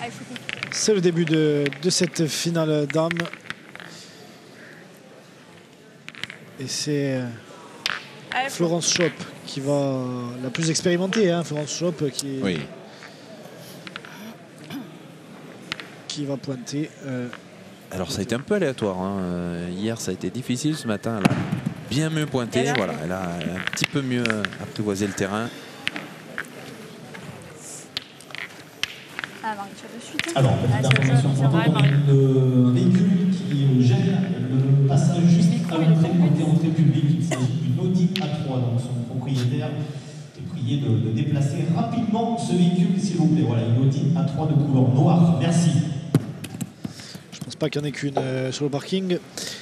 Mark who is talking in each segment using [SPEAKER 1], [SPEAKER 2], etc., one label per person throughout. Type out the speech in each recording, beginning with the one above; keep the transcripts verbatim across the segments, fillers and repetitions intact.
[SPEAKER 1] C'est le début de, de cette finale dames. Et c'est Florence Schopp qui va, la plus expérimentée, hein, Florence Schopp qui,
[SPEAKER 2] oui.
[SPEAKER 1] qui va pointer. Euh,
[SPEAKER 2] Alors ça a été un peu aléatoire. Hein. Hier ça a été difficile, ce matin elle a bien mieux pointé. Elle voilà, elle a, elle a un petit peu mieux apprivoisé le terrain.
[SPEAKER 3] Ah, Marie, tu as de suite.
[SPEAKER 4] Alors, petite information sur le véhicule qui gère le passage juste à l'entrée côté entrée publique. Il s'agit d'une Audi A trois, donc son propriétaire est prié de, de déplacer rapidement ce véhicule, s'il vous plaît. Voilà, une Audi A trois de couleur noire. Merci.
[SPEAKER 1] Je pense pas qu'il y en ait qu'une euh, sur le parking.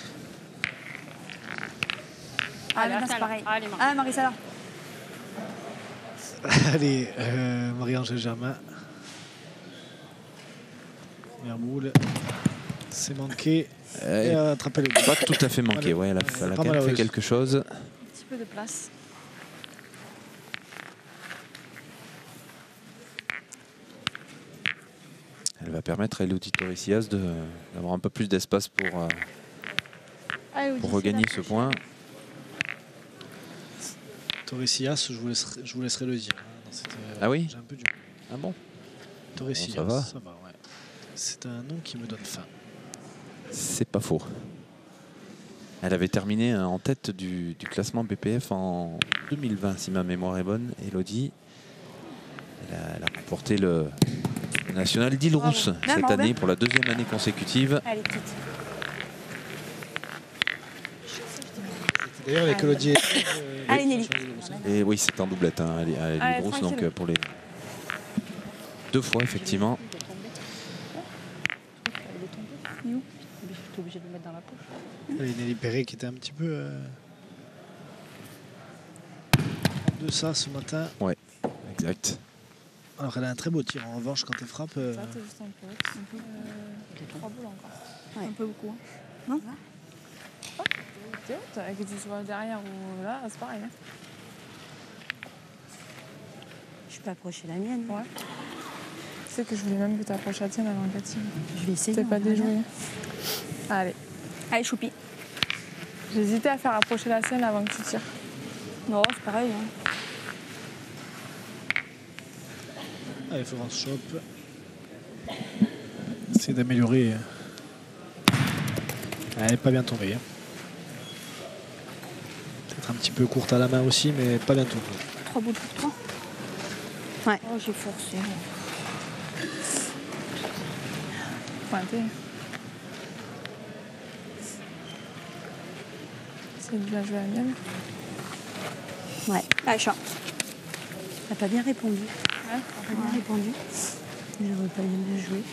[SPEAKER 3] Ah, là, c'est pareil. Allez, Marie. Ah, Marie, ça va.
[SPEAKER 1] Allez, euh, Marie-Angèle Germain. Merboule. C'est manqué.
[SPEAKER 2] Euh,
[SPEAKER 1] et a attrapé le
[SPEAKER 2] pas tout à fait manqué. Ouais, elle a, elle a quand même fait quelque chose.
[SPEAKER 3] Un petit peu de place.
[SPEAKER 2] Elle va permettre à Elodie Torrecias d'avoir un peu plus d'espace pour, euh,
[SPEAKER 3] ah,
[SPEAKER 2] pour regagner ce point.
[SPEAKER 1] Torrecias, je vous laisserai, je vous laisserai le dire. Dans cette, euh,
[SPEAKER 2] ah oui
[SPEAKER 1] J'ai un peu du...
[SPEAKER 2] Ah bon
[SPEAKER 1] Torrecias,
[SPEAKER 2] bon, ça va,
[SPEAKER 1] ça va ouais. C'est un nom qui me donne faim.
[SPEAKER 2] C'est pas faux. Elle avait terminé en tête du, du classement B P F en deux mille vingt, si ma mémoire est bonne. Elodie, elle a, elle a remporté le, le national d'Île-Rousse cette année bien. Pour la deuxième année consécutive.
[SPEAKER 3] Elle est petite.
[SPEAKER 1] D'ailleurs, avec Elodie.
[SPEAKER 3] Euh, Allez, Nelly.
[SPEAKER 2] Et oui, c'est en doublette hein, à l'Île-Rousse, donc euh, pour les deux fois, effectivement.
[SPEAKER 3] Obligé de le mettre dans la poche.
[SPEAKER 1] Allez, Nelly Perret qui était un petit peu euh, de ça ce matin.
[SPEAKER 2] Ouais, exact.
[SPEAKER 1] Alors elle a un très beau tir en revanche quand elle frappe. Euh...
[SPEAKER 3] Ça, t'es juste un peu. Un peu euh, trois boules encore. Ouais. Un peu beaucoup. Hein. Non ah. T'es haute, que tu sois derrière ou là, c'est pareil. Hein.
[SPEAKER 5] Je peux approcher la mienne.
[SPEAKER 3] Ouais. Tu sais que je voulais même que tu approches la tienne avant Cathy.
[SPEAKER 5] Je vais essayer.
[SPEAKER 3] T'es pas déjoué. Allez. Allez, choupi. J'hésitais à faire approcher la sienne avant que tu tires.
[SPEAKER 5] Non, c'est pareil. Hein.
[SPEAKER 1] Allez, Florence Schopp. Essaye d'améliorer. Elle n'est pas bien tombée. Hein. Peut-être un petit peu courte à la main aussi, mais pas bien tombée.
[SPEAKER 5] Trois bouts pour toi. Ouais. Oh, j'ai forcé.
[SPEAKER 3] Pointé. C'est bien joué à la mienne.
[SPEAKER 5] Ouais.
[SPEAKER 3] Ah, chat.
[SPEAKER 5] T'as pas bien répondu.
[SPEAKER 3] Ouais.
[SPEAKER 5] T'as pas bien ouais. répondu. J'aurais pas bien joué.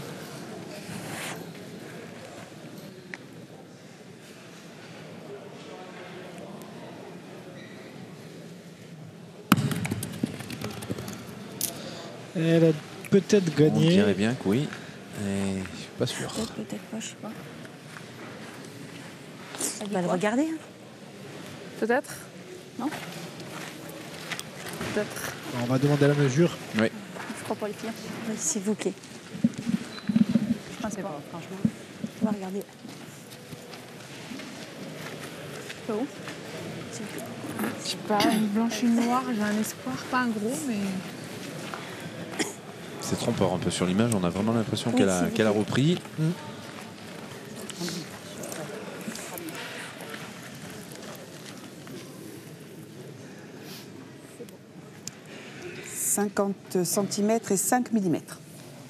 [SPEAKER 1] Elle a peut-être gagné.
[SPEAKER 2] On dirait bien que oui. Et je suis pas sûr.
[SPEAKER 5] Peut-être, peut-être pas, je sais pas. On va le regarder. Hein.
[SPEAKER 3] Peut-être. Non. Peut-être.
[SPEAKER 1] On va demander la mesure.
[SPEAKER 2] Oui.
[SPEAKER 3] Je crois pas les filles.
[SPEAKER 5] Oui, s'il vous plaît.
[SPEAKER 3] Je pense pas,
[SPEAKER 5] franchement. On va regarder.
[SPEAKER 3] C'est où? Je sais pas, une blanche et une noire, j'ai un espoir, pas un gros, mais.
[SPEAKER 2] C'est trompeur un peu sur l'image, on a vraiment l'impression
[SPEAKER 5] oui,
[SPEAKER 2] qu'elle a, qu'elle a repris. Mmh.
[SPEAKER 6] cinquante centimètres et cinq millimètres.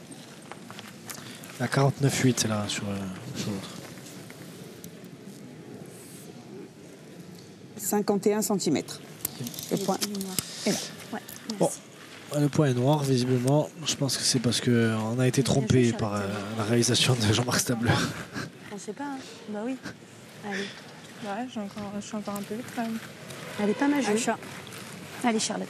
[SPEAKER 1] À quarante-neuf virgule huit là sur, euh, sur l'autre.
[SPEAKER 6] cinquante et un centimètres. Le point est là.
[SPEAKER 5] Ouais,
[SPEAKER 1] bon, le point est noir visiblement. Je pense que c'est parce qu'on a été trompé par euh, la réalisation de Jean-Marc Stabler.
[SPEAKER 5] On sait pas, hein. Bah oui. Allez.
[SPEAKER 3] Ouais, j'ai encore, je suis encore un peu vite quand même.
[SPEAKER 5] Elle est pas mal jouée.
[SPEAKER 3] Allez,
[SPEAKER 5] Allez, Charlotte.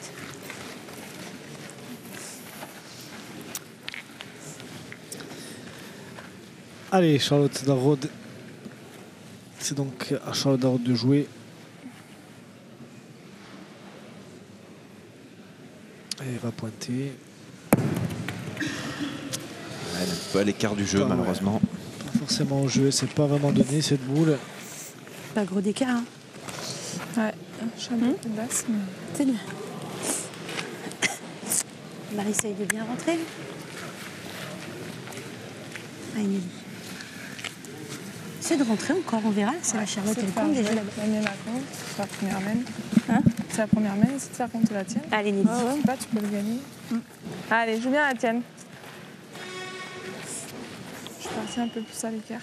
[SPEAKER 1] Allez, Charlotte Darrod. C'est donc à Charlotte Darrod de jouer. Elle va pointer.
[SPEAKER 2] peu à l'écart du jeu,
[SPEAKER 1] ah,
[SPEAKER 2] malheureusement.
[SPEAKER 1] Ouais. Pas forcément au jeu, c'est pas vraiment donné cette boule.
[SPEAKER 5] Pas gros d'écart. Hein.
[SPEAKER 3] Ouais, je suis un peu plus basse. Mais...
[SPEAKER 5] C'est bien. Marie essaye de bien rentrer. Ah, Nelly. C'est de rentrer encore, on verra. C'est ouais, la Charlotte et le compte déjà là-bas.
[SPEAKER 3] La mienne, la compte, c'est la première main.
[SPEAKER 5] Hein,
[SPEAKER 3] c'est la première main, c'est de faire compte la tienne.
[SPEAKER 5] Allez, Nelly.
[SPEAKER 3] Oh, ouais. Pas, tu peux le gagner. Mm. Allez, joue bien la tienne. Je suis partie un peu plus à l'écart.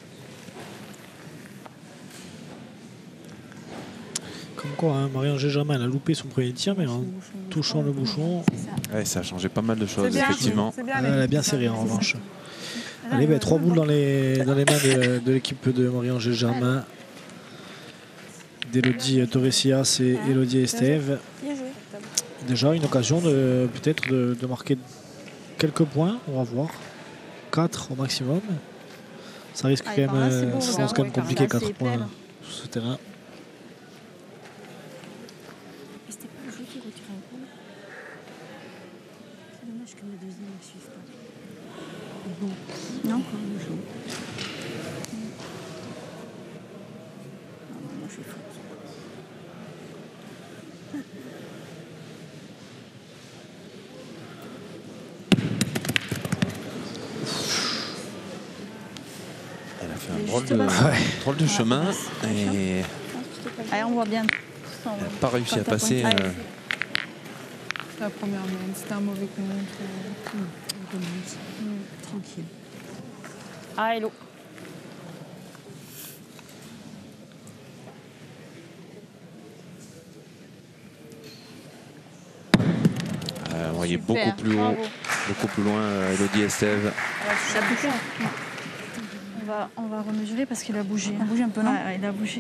[SPEAKER 1] Comme quoi, hein, Marie-Angèle Germain elle a loupé son premier tir, mais en touchant le bouchon,
[SPEAKER 2] ouais, ça a changé pas mal de choses,
[SPEAKER 3] bien,
[SPEAKER 2] effectivement.
[SPEAKER 3] bien,
[SPEAKER 1] elle a bien serré en revanche. Allez, ben, trois boules dans les, dans les mains de, de l'équipe de Marie-Angèle Germain, d'Elodie Torresillas et Elodie Estève. Déjà une occasion de peut-être de, de marquer quelques points, on va voir. quatre au maximum. Ça risque
[SPEAKER 5] Allez,
[SPEAKER 1] quand même,
[SPEAKER 5] là, beau,
[SPEAKER 1] ça reste quand même compliqué, quatre points
[SPEAKER 5] pleine.
[SPEAKER 1] sur ce terrain.
[SPEAKER 5] C'était pas le jeu qui retire un coup. C'est dommage que le deuxième ne suive pas. Bon. Non, encore le jeu. Non, moi je suis faute.
[SPEAKER 2] Elle a fait un drôle de, ouais. drôle de chemin et
[SPEAKER 5] allez, on voit bien.
[SPEAKER 2] elle n'a pas réussi à passer. Euh...
[SPEAKER 3] C'est la première main, c'était un mauvais compte.
[SPEAKER 5] Mmh. Mmh. Tranquille.
[SPEAKER 3] Ah, hello.
[SPEAKER 2] Euh, on voyait beaucoup plus haut, beaucoup plus loin euh, Elodie Estève.
[SPEAKER 5] Ça a bougé. On va, on va remesurer parce qu'il a bougé. Il a bougé un peu, non? Ouais, il a bougé.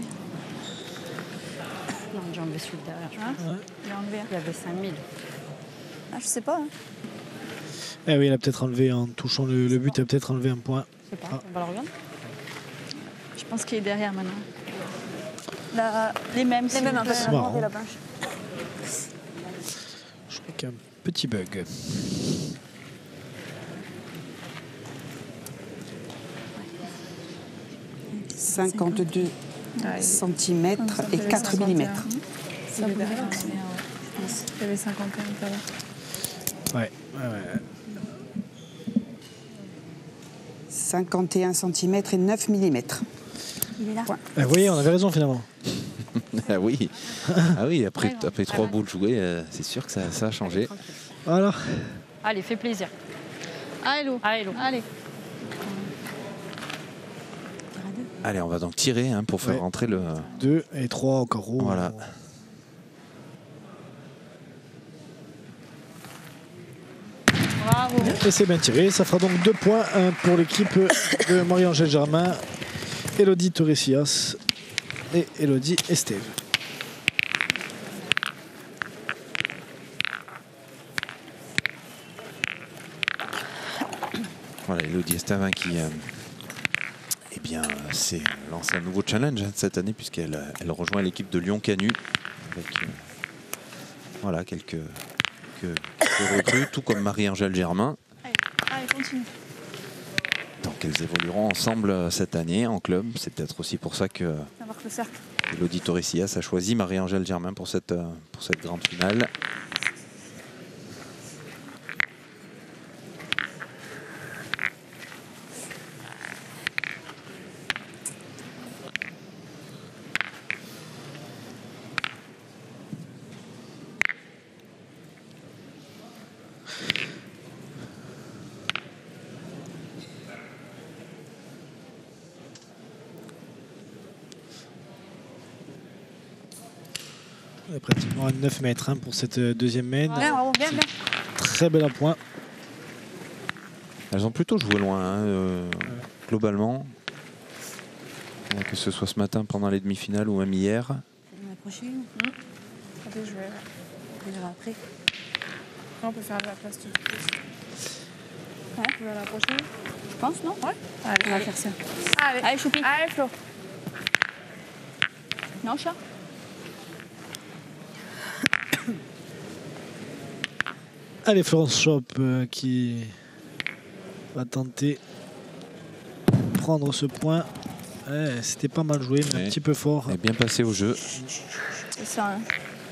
[SPEAKER 5] Non, j'ai enlevé celui de derrière. Hein, ouais. Il a enlevé. Il y avait cinq mille. Ah, je sais pas. Hein.
[SPEAKER 1] Eh oui, elle a peut-être enlevé en touchant le, le but, elle a peut-être enlevé un point.
[SPEAKER 5] Je sais pas, ah. On va le regarder. Je pense qu'il est derrière maintenant. La, les mêmes,
[SPEAKER 3] les mêmes, un peu.
[SPEAKER 1] C'est marrant. Je crois qu'il y a un petit bug.
[SPEAKER 6] cinquante-deux centimètres et quatre millimètres.
[SPEAKER 3] Ça vous derrière, il y avait cinquante et un tout à l'heure.
[SPEAKER 1] Ouais, ouais, ouais.
[SPEAKER 6] cinquante et un centimètres et neuf millimètres.
[SPEAKER 5] Il est là.
[SPEAKER 1] Vous voyez, on avait raison finalement.
[SPEAKER 2] Ah oui, ah oui, après, après trois boules jouées, euh, c'est sûr que ça, ça a changé.
[SPEAKER 1] Voilà.
[SPEAKER 5] Allez, fais plaisir. Allez, allez, allez.
[SPEAKER 2] Allez, on va donc tirer hein, pour faire ouais. rentrer le...
[SPEAKER 1] deux et trois au carreau.
[SPEAKER 2] Voilà.
[SPEAKER 5] Bravo.
[SPEAKER 1] Et c'est bien tiré. Ça fera donc deux points un pour l'équipe de Marie-Angèle Germain, Elodie Torresillas et Elodie Estève.
[SPEAKER 2] Voilà, Elodie Estève hein, qui... Euh, Eh bien, c'est lancé un nouveau challenge hein, cette année puisqu'elle elle rejoint l'équipe de Lyon Canu avec euh, voilà, quelques, quelques, quelques recrues, tout comme Marie-Angèle Germain.
[SPEAKER 5] Allez, allez, continue.
[SPEAKER 2] Donc elles évolueront ensemble cette année en club. C'est peut-être aussi pour ça que Elodie Torresillas a choisi Marie-Angèle Germain pour cette, pour cette grande finale.
[SPEAKER 1] Pratiquement à neuf mètres hein, pour cette deuxième main.
[SPEAKER 5] Bien, bien, bien.
[SPEAKER 1] Très bel appoint.
[SPEAKER 2] Elles ont plutôt joué loin, hein, euh, ouais. globalement. Que ce soit ce matin pendant les demi-finales ou même hier.
[SPEAKER 5] La prochaine. Mmh.
[SPEAKER 3] On peut jouer.
[SPEAKER 5] On verra après.
[SPEAKER 3] On peut faire de la place tout de suite. Ouais, on va à la prochaine.
[SPEAKER 5] Je pense, non?
[SPEAKER 3] Ouais.
[SPEAKER 5] Allez, on va faire ça.
[SPEAKER 3] Allez,
[SPEAKER 5] allez, Choupi.
[SPEAKER 3] Allez, Flo.
[SPEAKER 5] Non, chat.
[SPEAKER 1] Allez, Florence Schop euh, qui va tenter de prendre ce point. Ouais, c'était pas mal joué, mais
[SPEAKER 2] ouais.
[SPEAKER 1] un petit peu fort.
[SPEAKER 2] Elle est bien placée au jeu.
[SPEAKER 5] C'est ça. Hein.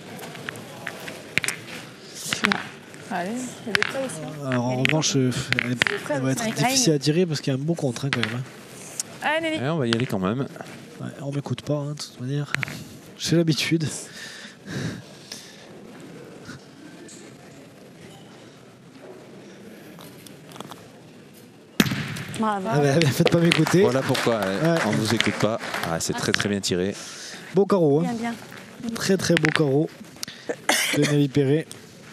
[SPEAKER 3] Allez, il y a des prêts aussi. Hein.
[SPEAKER 1] Alors en revanche, euh, elle, elle va être difficile à tirer parce qu'il y a un bon contre hein, quand même. Hein.
[SPEAKER 3] Allez, Nelly.
[SPEAKER 2] Ouais, on va y aller quand même.
[SPEAKER 1] Ouais, on m'écoute pas, hein, de toute manière. J'ai l'habitude.
[SPEAKER 5] Bravo.
[SPEAKER 1] Ah bah, faites pas m'écouter.
[SPEAKER 2] Voilà pourquoi euh,
[SPEAKER 1] Ouais.
[SPEAKER 2] on ne vous écoute pas. Ah, c'est très très bien tiré.
[SPEAKER 1] Beau carreau. Hein.
[SPEAKER 5] Bien, bien.
[SPEAKER 1] Très très beau carreau de Nelly Perret.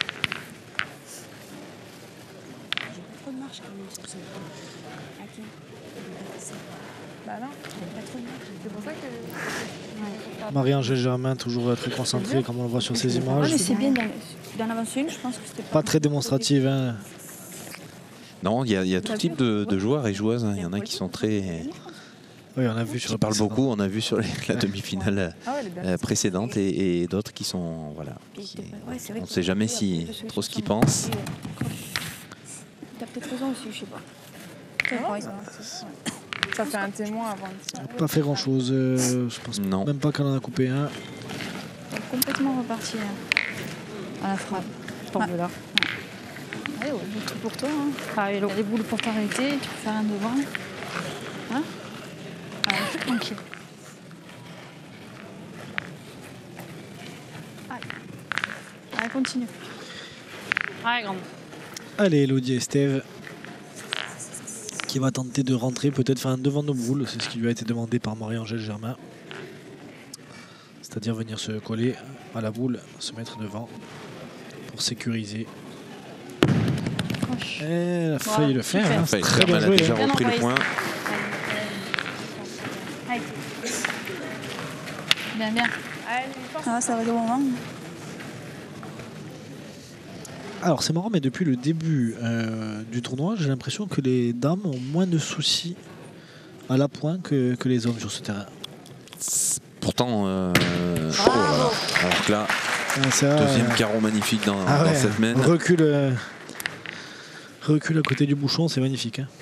[SPEAKER 6] Trop de marche quand même sur ce point. Ok.
[SPEAKER 3] Bah non, c'est pour ça que.
[SPEAKER 1] Marie-Angèle Germain, toujours très concentrée, comme on le voit sur ces
[SPEAKER 5] Ouais,
[SPEAKER 1] images.
[SPEAKER 5] mais c'est bien d'en d'en avancer une, je pense que c'était
[SPEAKER 1] Pas très démonstrative. Hein.
[SPEAKER 2] Non, il y, a- il y a tout type de, de joueurs et joueuses. hein. Il y en a qui sont très.
[SPEAKER 1] Oui, on a vu sur
[SPEAKER 2] qui
[SPEAKER 1] le
[SPEAKER 2] parlent
[SPEAKER 1] précédent.
[SPEAKER 2] beaucoup. On a vu sur les- la demi-finale
[SPEAKER 3] Ah ouais, elle est bien.
[SPEAKER 2] euh, précédente et, et d'autres qui sont. Voilà. qui- on ne sait jamais si, trop ce qu'ils pensent.
[SPEAKER 5] T'as peut-être raison aussi, je sais pas.
[SPEAKER 3] Ah
[SPEAKER 5] T'as
[SPEAKER 3] ouais,
[SPEAKER 5] raison.
[SPEAKER 3] Ça fait un témoin avant de tirer.
[SPEAKER 1] Pas fait grand chose. je pense
[SPEAKER 2] Non.
[SPEAKER 1] même pas qu'elle en a coupé un.
[SPEAKER 5] T'es complètement reparti hein, à la frappe. Tombe
[SPEAKER 3] Ah.
[SPEAKER 5] là. Allez, ouais, le truc pour toi. Hein. Ah, il y a les boules pour t'arrêter, tu peux faire un devant. Hein Allez, je suis tranquille. Allez. Allez, continue. Allez, grande.
[SPEAKER 1] Allez, Elodie Estève qui va tenter de rentrer, peut-être faire un devant nos boules. C'est ce qui lui a été demandé par Marie-Angèle Germain. C'est-à-dire venir se coller à la boule, se mettre devant pour sécuriser.
[SPEAKER 5] Croche.
[SPEAKER 1] Elle a failli
[SPEAKER 5] Voilà,
[SPEAKER 1] le faire.
[SPEAKER 5] super.
[SPEAKER 1] hein.
[SPEAKER 2] Enfin,
[SPEAKER 1] Très bien
[SPEAKER 2] elle a
[SPEAKER 1] joué.
[SPEAKER 2] déjà
[SPEAKER 1] hein.
[SPEAKER 2] repris le point.
[SPEAKER 5] Allez. Bien, bien.
[SPEAKER 3] Allez, force.
[SPEAKER 5] Ah, ça va de moment.
[SPEAKER 1] Alors c'est marrant, mais depuis le début euh, du tournoi, j'ai l'impression que les dames ont moins de soucis à la pointe que, que les hommes sur ce terrain.
[SPEAKER 2] Pourtant, euh, oh là là. Alors que là,
[SPEAKER 1] Ah, c'est vrai,
[SPEAKER 2] deuxième
[SPEAKER 1] euh,
[SPEAKER 2] carreau magnifique dans,
[SPEAKER 1] ah
[SPEAKER 2] dans
[SPEAKER 1] ouais,
[SPEAKER 2] cette main.
[SPEAKER 1] recul, euh, recul à côté du bouchon, c'est magnifique. Hein.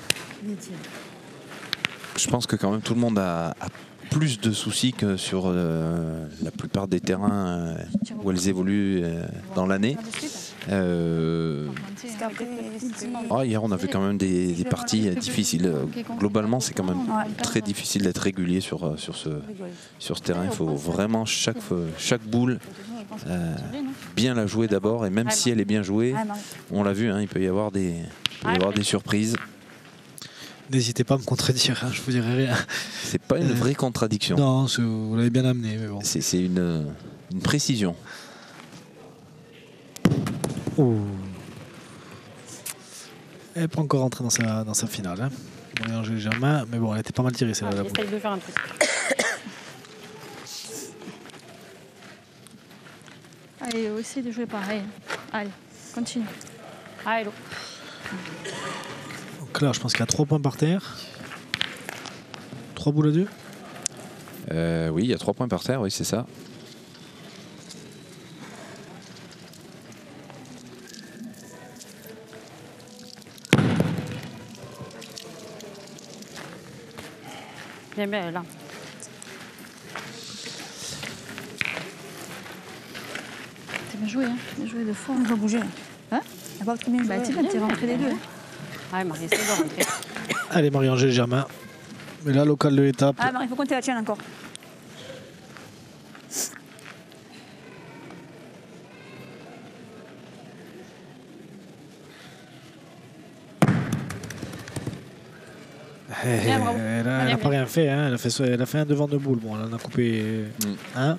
[SPEAKER 2] Je pense que quand même tout le monde a, a plus de soucis que sur euh, la plupart des terrains euh, où elles évoluent euh, dans l'année. Euh,
[SPEAKER 5] Parce qu'après,
[SPEAKER 2] ah, hier, on a vu quand même des, des parties euh, difficiles. Globalement, c'est quand même très difficile d'être régulier sur, sur, ce, sur ce terrain. Il faut vraiment chaque, chaque boule euh, bien la jouer d'abord. Et même si elle est bien jouée, on l'a vu, hein, il peut y avoir des, il peut y avoir des surprises.
[SPEAKER 1] N'hésitez pas à me contredire, hein, je vous dirai rien.
[SPEAKER 2] C'est pas une vraie contradiction.
[SPEAKER 1] Non, c'est- vous l'avez bien amené, mais bon.
[SPEAKER 2] C'est c'est une, une précision.
[SPEAKER 1] Oh. Elle n'est pas encore rentrée dans sa, dans sa finale. Hein. Marie-Angèle Germain, mais bon, elle était pas mal tirée celle-là. la boule.
[SPEAKER 5] J'essaye de faire un truc. Allez, essaye de jouer pareil. Allez, continue. Allez, l'eau.
[SPEAKER 1] Donc là, je pense qu'il y a trois points par terre. Trois boules à deux.
[SPEAKER 2] Euh, oui, il y a trois points par terre, oui, c'est ça.
[SPEAKER 5] Bien, bien, là. T'as bien joué, hein. Bien joué de fond.
[SPEAKER 6] On va bouger.
[SPEAKER 5] Hein
[SPEAKER 6] Elle va très bien
[SPEAKER 5] Bah,
[SPEAKER 6] jouer.
[SPEAKER 5] t'es bien, t'es rentré les deux. Ah, Marie, essaye de rentrer.
[SPEAKER 1] Allez, Marie-Angèle Germain. Mais là, local de l'étape.
[SPEAKER 6] Ah, Marie, il faut compter la tienne encore.
[SPEAKER 1] Eh,
[SPEAKER 5] Bien, bravo.
[SPEAKER 1] elle a,
[SPEAKER 5] Allez,
[SPEAKER 1] elle a pas
[SPEAKER 5] bien.
[SPEAKER 1] rien fait. Hein. Elle, a fait ça- elle a fait un devant de boule. Bon, elle en a coupé
[SPEAKER 2] Mm.
[SPEAKER 1] un.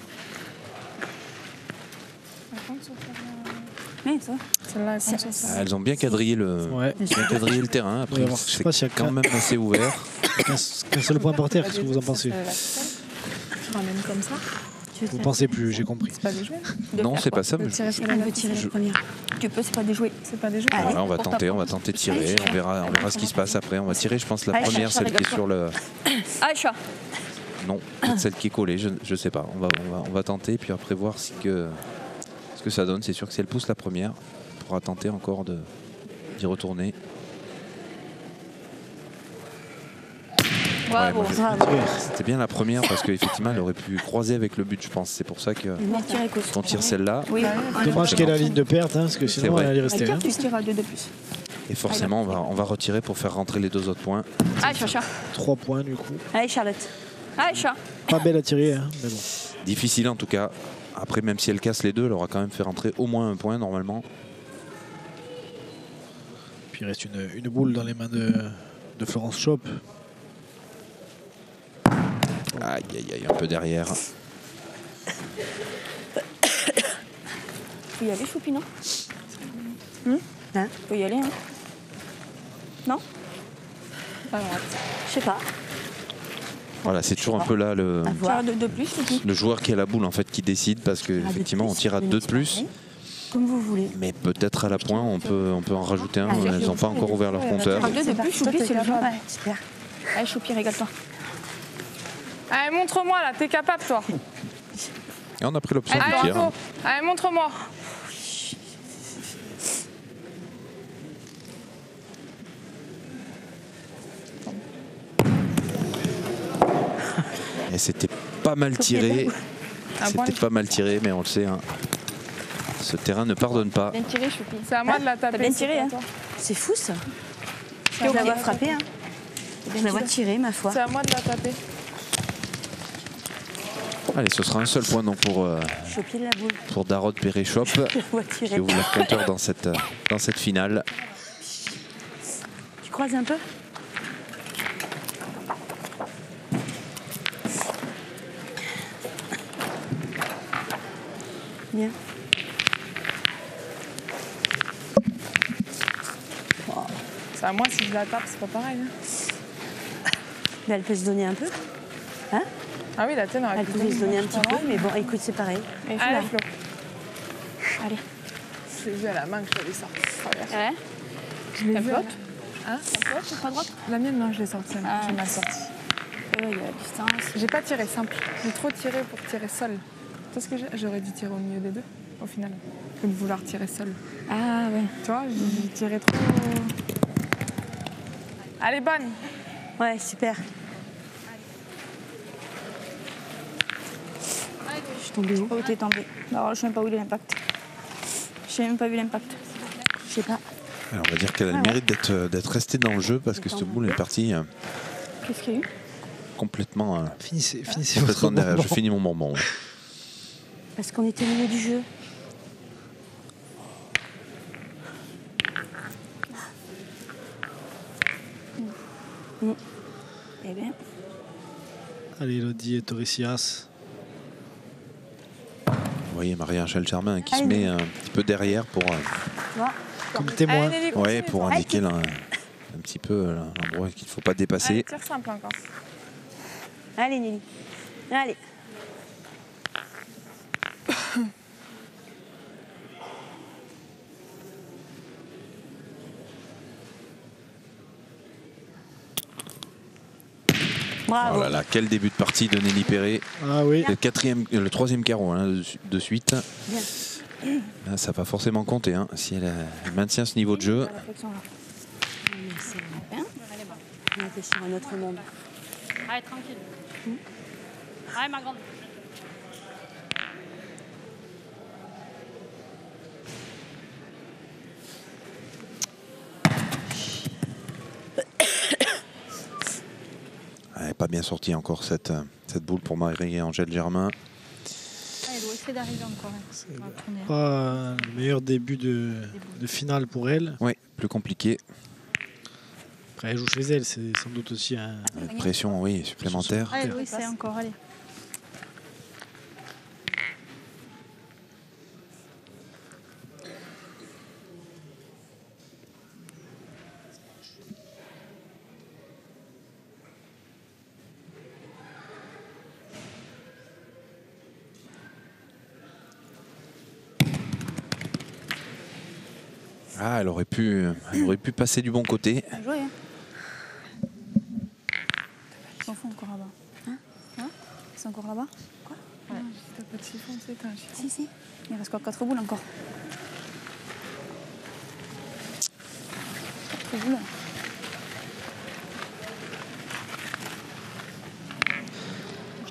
[SPEAKER 3] Elle compte sur faire, euh,
[SPEAKER 6] Oui, ça va.
[SPEAKER 3] Celle-là, elle compte sur
[SPEAKER 2] Ah,
[SPEAKER 3] ça.
[SPEAKER 2] elles ont bien quadrillé le,
[SPEAKER 1] Ouais.
[SPEAKER 2] bien quadrillé le terrain.
[SPEAKER 1] Il va y
[SPEAKER 2] Après,
[SPEAKER 1] avoir- je sais
[SPEAKER 2] c'est
[SPEAKER 1] pas s'il y a
[SPEAKER 2] quand
[SPEAKER 1] qu'un-
[SPEAKER 2] même assez ouvert.
[SPEAKER 1] Qu'un qu'un seul point par terre, qu'est-ce que vous en pensez?
[SPEAKER 3] Tu ramènes comme ça.
[SPEAKER 1] Vous pensez plus, j'ai compris.
[SPEAKER 3] C'est pas des jouets.
[SPEAKER 2] Non, c'est pas ça.
[SPEAKER 3] De
[SPEAKER 2] Mais
[SPEAKER 3] tirer
[SPEAKER 2] je-
[SPEAKER 3] sur
[SPEAKER 6] Elle
[SPEAKER 3] la
[SPEAKER 6] veut tirer
[SPEAKER 2] Je-
[SPEAKER 6] la première. Tu peux, c'est pas des jouets.
[SPEAKER 3] C'est pas des jouets.
[SPEAKER 6] Allez.
[SPEAKER 2] Ouais, on va
[SPEAKER 6] Pour
[SPEAKER 2] tenter,
[SPEAKER 6] ta
[SPEAKER 2] on va tenter de tirer. On verra, on verra ce qui se passe après. On va tirer, je pense, la
[SPEAKER 6] Allez,
[SPEAKER 2] première,
[SPEAKER 6] cherche,
[SPEAKER 2] celle qui est sur le.
[SPEAKER 6] Allez, chat.
[SPEAKER 2] Non, peut-être celle qui est collée, je, je sais pas. On va, on va, on va tenter, puis après voir ce que, ce que ça donne. C'est sûr que si elle pousse la première, on pourra tenter encore de- d'y retourner.
[SPEAKER 5] Bravo.
[SPEAKER 2] moi, c'était bien la première parce qu'effectivement, elle aurait pu croiser avec le but, je pense. C'est pour ça que quand on tire celle-là.
[SPEAKER 5] Oui.
[SPEAKER 1] Dommage qu'elle ait la ligne de perte, hein, parce que sinon
[SPEAKER 2] vrai.
[SPEAKER 1] elle allait rester. Hein.
[SPEAKER 5] Tu tires à deux de plus.
[SPEAKER 2] Et forcément, on va, on va retirer pour faire rentrer les deux autres points.
[SPEAKER 5] Allez, Chacha.
[SPEAKER 1] trois points du coup.
[SPEAKER 6] Allez, Charlotte.
[SPEAKER 5] Allez, chat.
[SPEAKER 1] Pas belle à tirer, hein, mais bon.
[SPEAKER 2] Difficile en tout cas. Après, même si elle casse les deux, elle aura quand même fait rentrer au moins un point normalement.
[SPEAKER 1] Puis il reste une, une boule dans les mains de, de Florence Chop.
[SPEAKER 2] Aïe, aïe, aïe, un peu derrière.
[SPEAKER 5] Faut y aller, Choupi, non
[SPEAKER 6] Hum hein
[SPEAKER 5] Faut y aller, hein Non
[SPEAKER 3] Pas droite.
[SPEAKER 6] Je sais pas.
[SPEAKER 2] Voilà, c'est toujours un peu là le,
[SPEAKER 6] À voir.
[SPEAKER 5] Tire à deux de plus, Choupi.
[SPEAKER 2] le joueur qui a la boule en fait qui décide parce qu'effectivement on tire à deux de plus.
[SPEAKER 6] Comme vous voulez.
[SPEAKER 2] Mais peut-être à la pointe, on peut, on peut en rajouter un. Elles n'ont pas encore ouvert leur compteur.
[SPEAKER 5] À deux de plus, Choupi, c'est le jeu.
[SPEAKER 6] Ouais, super.
[SPEAKER 5] Allez, Choupi, régale-toi.
[SPEAKER 3] Allez, montre-moi là, t'es capable toi.
[SPEAKER 2] Et on a pris l'option
[SPEAKER 3] Allez,
[SPEAKER 2] du tir.
[SPEAKER 3] bravo. Allez, montre-moi.
[SPEAKER 2] Et c'était pas mal tiré.
[SPEAKER 3] Un point.
[SPEAKER 2] C'était pas mal tiré, mais on le sait. Hein. Ce terrain ne pardonne pas.
[SPEAKER 5] Bien tiré, Choupi.
[SPEAKER 3] C'est à moi de la taper.
[SPEAKER 5] bien tiré,
[SPEAKER 3] c'est pas
[SPEAKER 5] hein.
[SPEAKER 3] toi.
[SPEAKER 6] C'est fou ça.
[SPEAKER 5] T'es
[SPEAKER 6] Je la vois
[SPEAKER 5] ok.
[SPEAKER 6] frapper. Hein. Je la vois tirer, ma foi.
[SPEAKER 3] C'est à moi de la taper.
[SPEAKER 2] Allez, ce sera un seul point donc pour, euh,
[SPEAKER 6] Choper la boule.
[SPEAKER 2] pour Darod Péréchop
[SPEAKER 6] Je la vois
[SPEAKER 2] qui
[SPEAKER 6] tirer.
[SPEAKER 2] ouvre leur compteur dans cette, euh, dans cette finale.
[SPEAKER 6] Tu croises un peu? Bien.
[SPEAKER 3] C'est à moi si je la tape, c'est pas pareil. Hein.
[SPEAKER 6] Mais elle peut se donner un peu. Hein?
[SPEAKER 3] Ah oui, la tienne aurait
[SPEAKER 6] Elle
[SPEAKER 3] pu
[SPEAKER 6] pouvait se donner un
[SPEAKER 3] je
[SPEAKER 6] petit
[SPEAKER 3] crois,
[SPEAKER 6] peu, mais bon, écoute, c'est pareil.
[SPEAKER 3] non Allez, Flo.
[SPEAKER 5] Allez.
[SPEAKER 3] Je l'ai vu à la main que je l'avais sortie.
[SPEAKER 5] Ouais.
[SPEAKER 3] Je l'ai
[SPEAKER 5] T'as
[SPEAKER 3] vu.
[SPEAKER 5] flotte
[SPEAKER 3] à la- Hein
[SPEAKER 5] T'as flotte, c'est pas droite
[SPEAKER 3] La mienne, non, je l'ai sortie.
[SPEAKER 5] Ah.
[SPEAKER 3] Je l'ai mal sortie.
[SPEAKER 5] Euh, il y a la distance.
[SPEAKER 3] J'ai pas tiré simple. J'ai trop tiré pour tirer seul. Tu vois ce que j'ai J'aurais dû tirer au milieu des deux, au final, que de vouloir tirer seul.
[SPEAKER 5] Ah ouais.
[SPEAKER 3] Tu vois, j'ai j'ai tiré trop. Allez, bonne.
[SPEAKER 6] Ouais, super. Je suis tombée où?
[SPEAKER 5] Oh, t'es tombé. Non, je sais même pas où il est l'impact. J'ai même pas vu l'impact.
[SPEAKER 6] Je sais pas.
[SPEAKER 2] Alors, on va dire qu'elle a le mérite d'être euh, d'être restée dans le jeu parce que cette boule est partie euh,
[SPEAKER 5] Qu'est-ce qu'il y a eu?
[SPEAKER 2] complètement, euh,
[SPEAKER 1] Finissez, finissez votre
[SPEAKER 2] complètement derrière. Je
[SPEAKER 1] moment.
[SPEAKER 2] finis mon bonbon.
[SPEAKER 6] Parce qu'on était au milieu du jeu. Mm. Eh bien,
[SPEAKER 1] Allez, Elodie et Toricias.
[SPEAKER 2] Vous voyez Marie-Angèle Germain qui se
[SPEAKER 6] Allez.
[SPEAKER 2] met un petit peu derrière pour, euh,
[SPEAKER 6] tu vois,
[SPEAKER 1] Comme témoin.
[SPEAKER 3] Allez, Nelly,
[SPEAKER 2] ouais,
[SPEAKER 3] continue,
[SPEAKER 2] pour
[SPEAKER 3] toi.
[SPEAKER 2] indiquer là, un petit peu euh, l'endroit qu'il ne faut pas dépasser.
[SPEAKER 3] Allez, tire simple encore.
[SPEAKER 6] allez Nelly. Allez. Bravo.
[SPEAKER 2] Oh là là, quel début de partie de Nelly Perret.
[SPEAKER 1] Ah oui.
[SPEAKER 2] Le, quatrième, euh, le troisième carreau hein, de, su- de suite.
[SPEAKER 6] Bien.
[SPEAKER 2] Là, ça va forcément compter hein, si elle, euh, elle maintient ce niveau de jeu.
[SPEAKER 5] La réflexion, là.
[SPEAKER 6] Mais c'est bien. On était sur un autre monde.
[SPEAKER 5] Allez, tranquille. Allez, ma grande.
[SPEAKER 2] Elle n'est pas bien sortie encore cette, euh, cette boule pour Marie-Angèle Germain.
[SPEAKER 5] Ah, elle doit essayer d'arriver encore. Hein, dans la première.
[SPEAKER 1] Pas le meilleur début de, de finale pour elle.
[SPEAKER 2] Oui, plus compliqué.
[SPEAKER 1] Après, elle joue chez elle, c'est sans doute aussi un.
[SPEAKER 2] Avec pression, oui, supplémentaire.
[SPEAKER 5] Allez, Louis, c'est encore, allez.
[SPEAKER 2] Ah, elle aurait pu, elle aurait pu passer du bon côté.
[SPEAKER 5] Bien joué, hein. Ils s'en font encore là-bas. Hein Hein Ils sont encore là-bas? Quoi?
[SPEAKER 3] Ouais, t'as pas de chiffon, c'est un chiffon.
[SPEAKER 5] Si, si. Il reste encore quatre boules encore. quatre boules.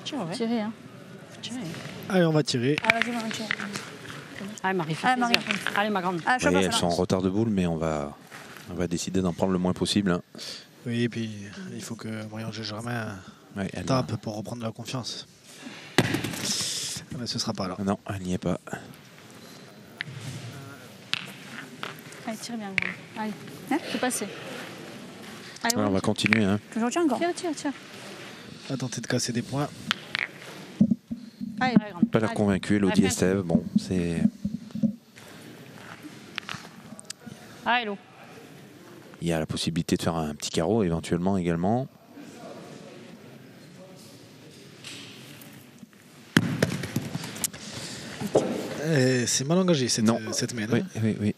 [SPEAKER 5] tirer, ouais. Tirer, hein. Faut tirer.
[SPEAKER 1] Allez, on va tirer.
[SPEAKER 3] Ah, vas-y, on tire.
[SPEAKER 5] Allez, Marie, fais
[SPEAKER 3] Ah,
[SPEAKER 5] plaisir.
[SPEAKER 3] Marie.
[SPEAKER 5] Allez, ma grande.
[SPEAKER 3] Ah,
[SPEAKER 2] Oui, elles sont en retard de boule, mais on va, on va décider d'en prendre le moins possible. Hein.
[SPEAKER 1] Oui, et puis il faut que Marion Germain
[SPEAKER 2] Ouais, elle
[SPEAKER 1] tape pour reprendre la confiance. Mais ce sera pas là.
[SPEAKER 2] Non, elle n'y est pas.
[SPEAKER 5] Allez, tire bien, grande. Allez, hein, c'est passé. Allez,
[SPEAKER 2] Ouais, on va continuer. Hein.
[SPEAKER 3] Toujours tiens encore.
[SPEAKER 5] Tire, tire, tire.
[SPEAKER 1] À tenter de casser des points.
[SPEAKER 5] Allez, grande.
[SPEAKER 2] Pas l'air convaincu, Elodie et Steve. Bon, c'est.
[SPEAKER 5] Ah, hello.
[SPEAKER 2] Il y a la possibilité de faire un petit carreau éventuellement également.
[SPEAKER 1] C'est mal engagé cette,
[SPEAKER 2] non.
[SPEAKER 1] cette main.
[SPEAKER 2] Oui,
[SPEAKER 1] hein.
[SPEAKER 2] oui, oui.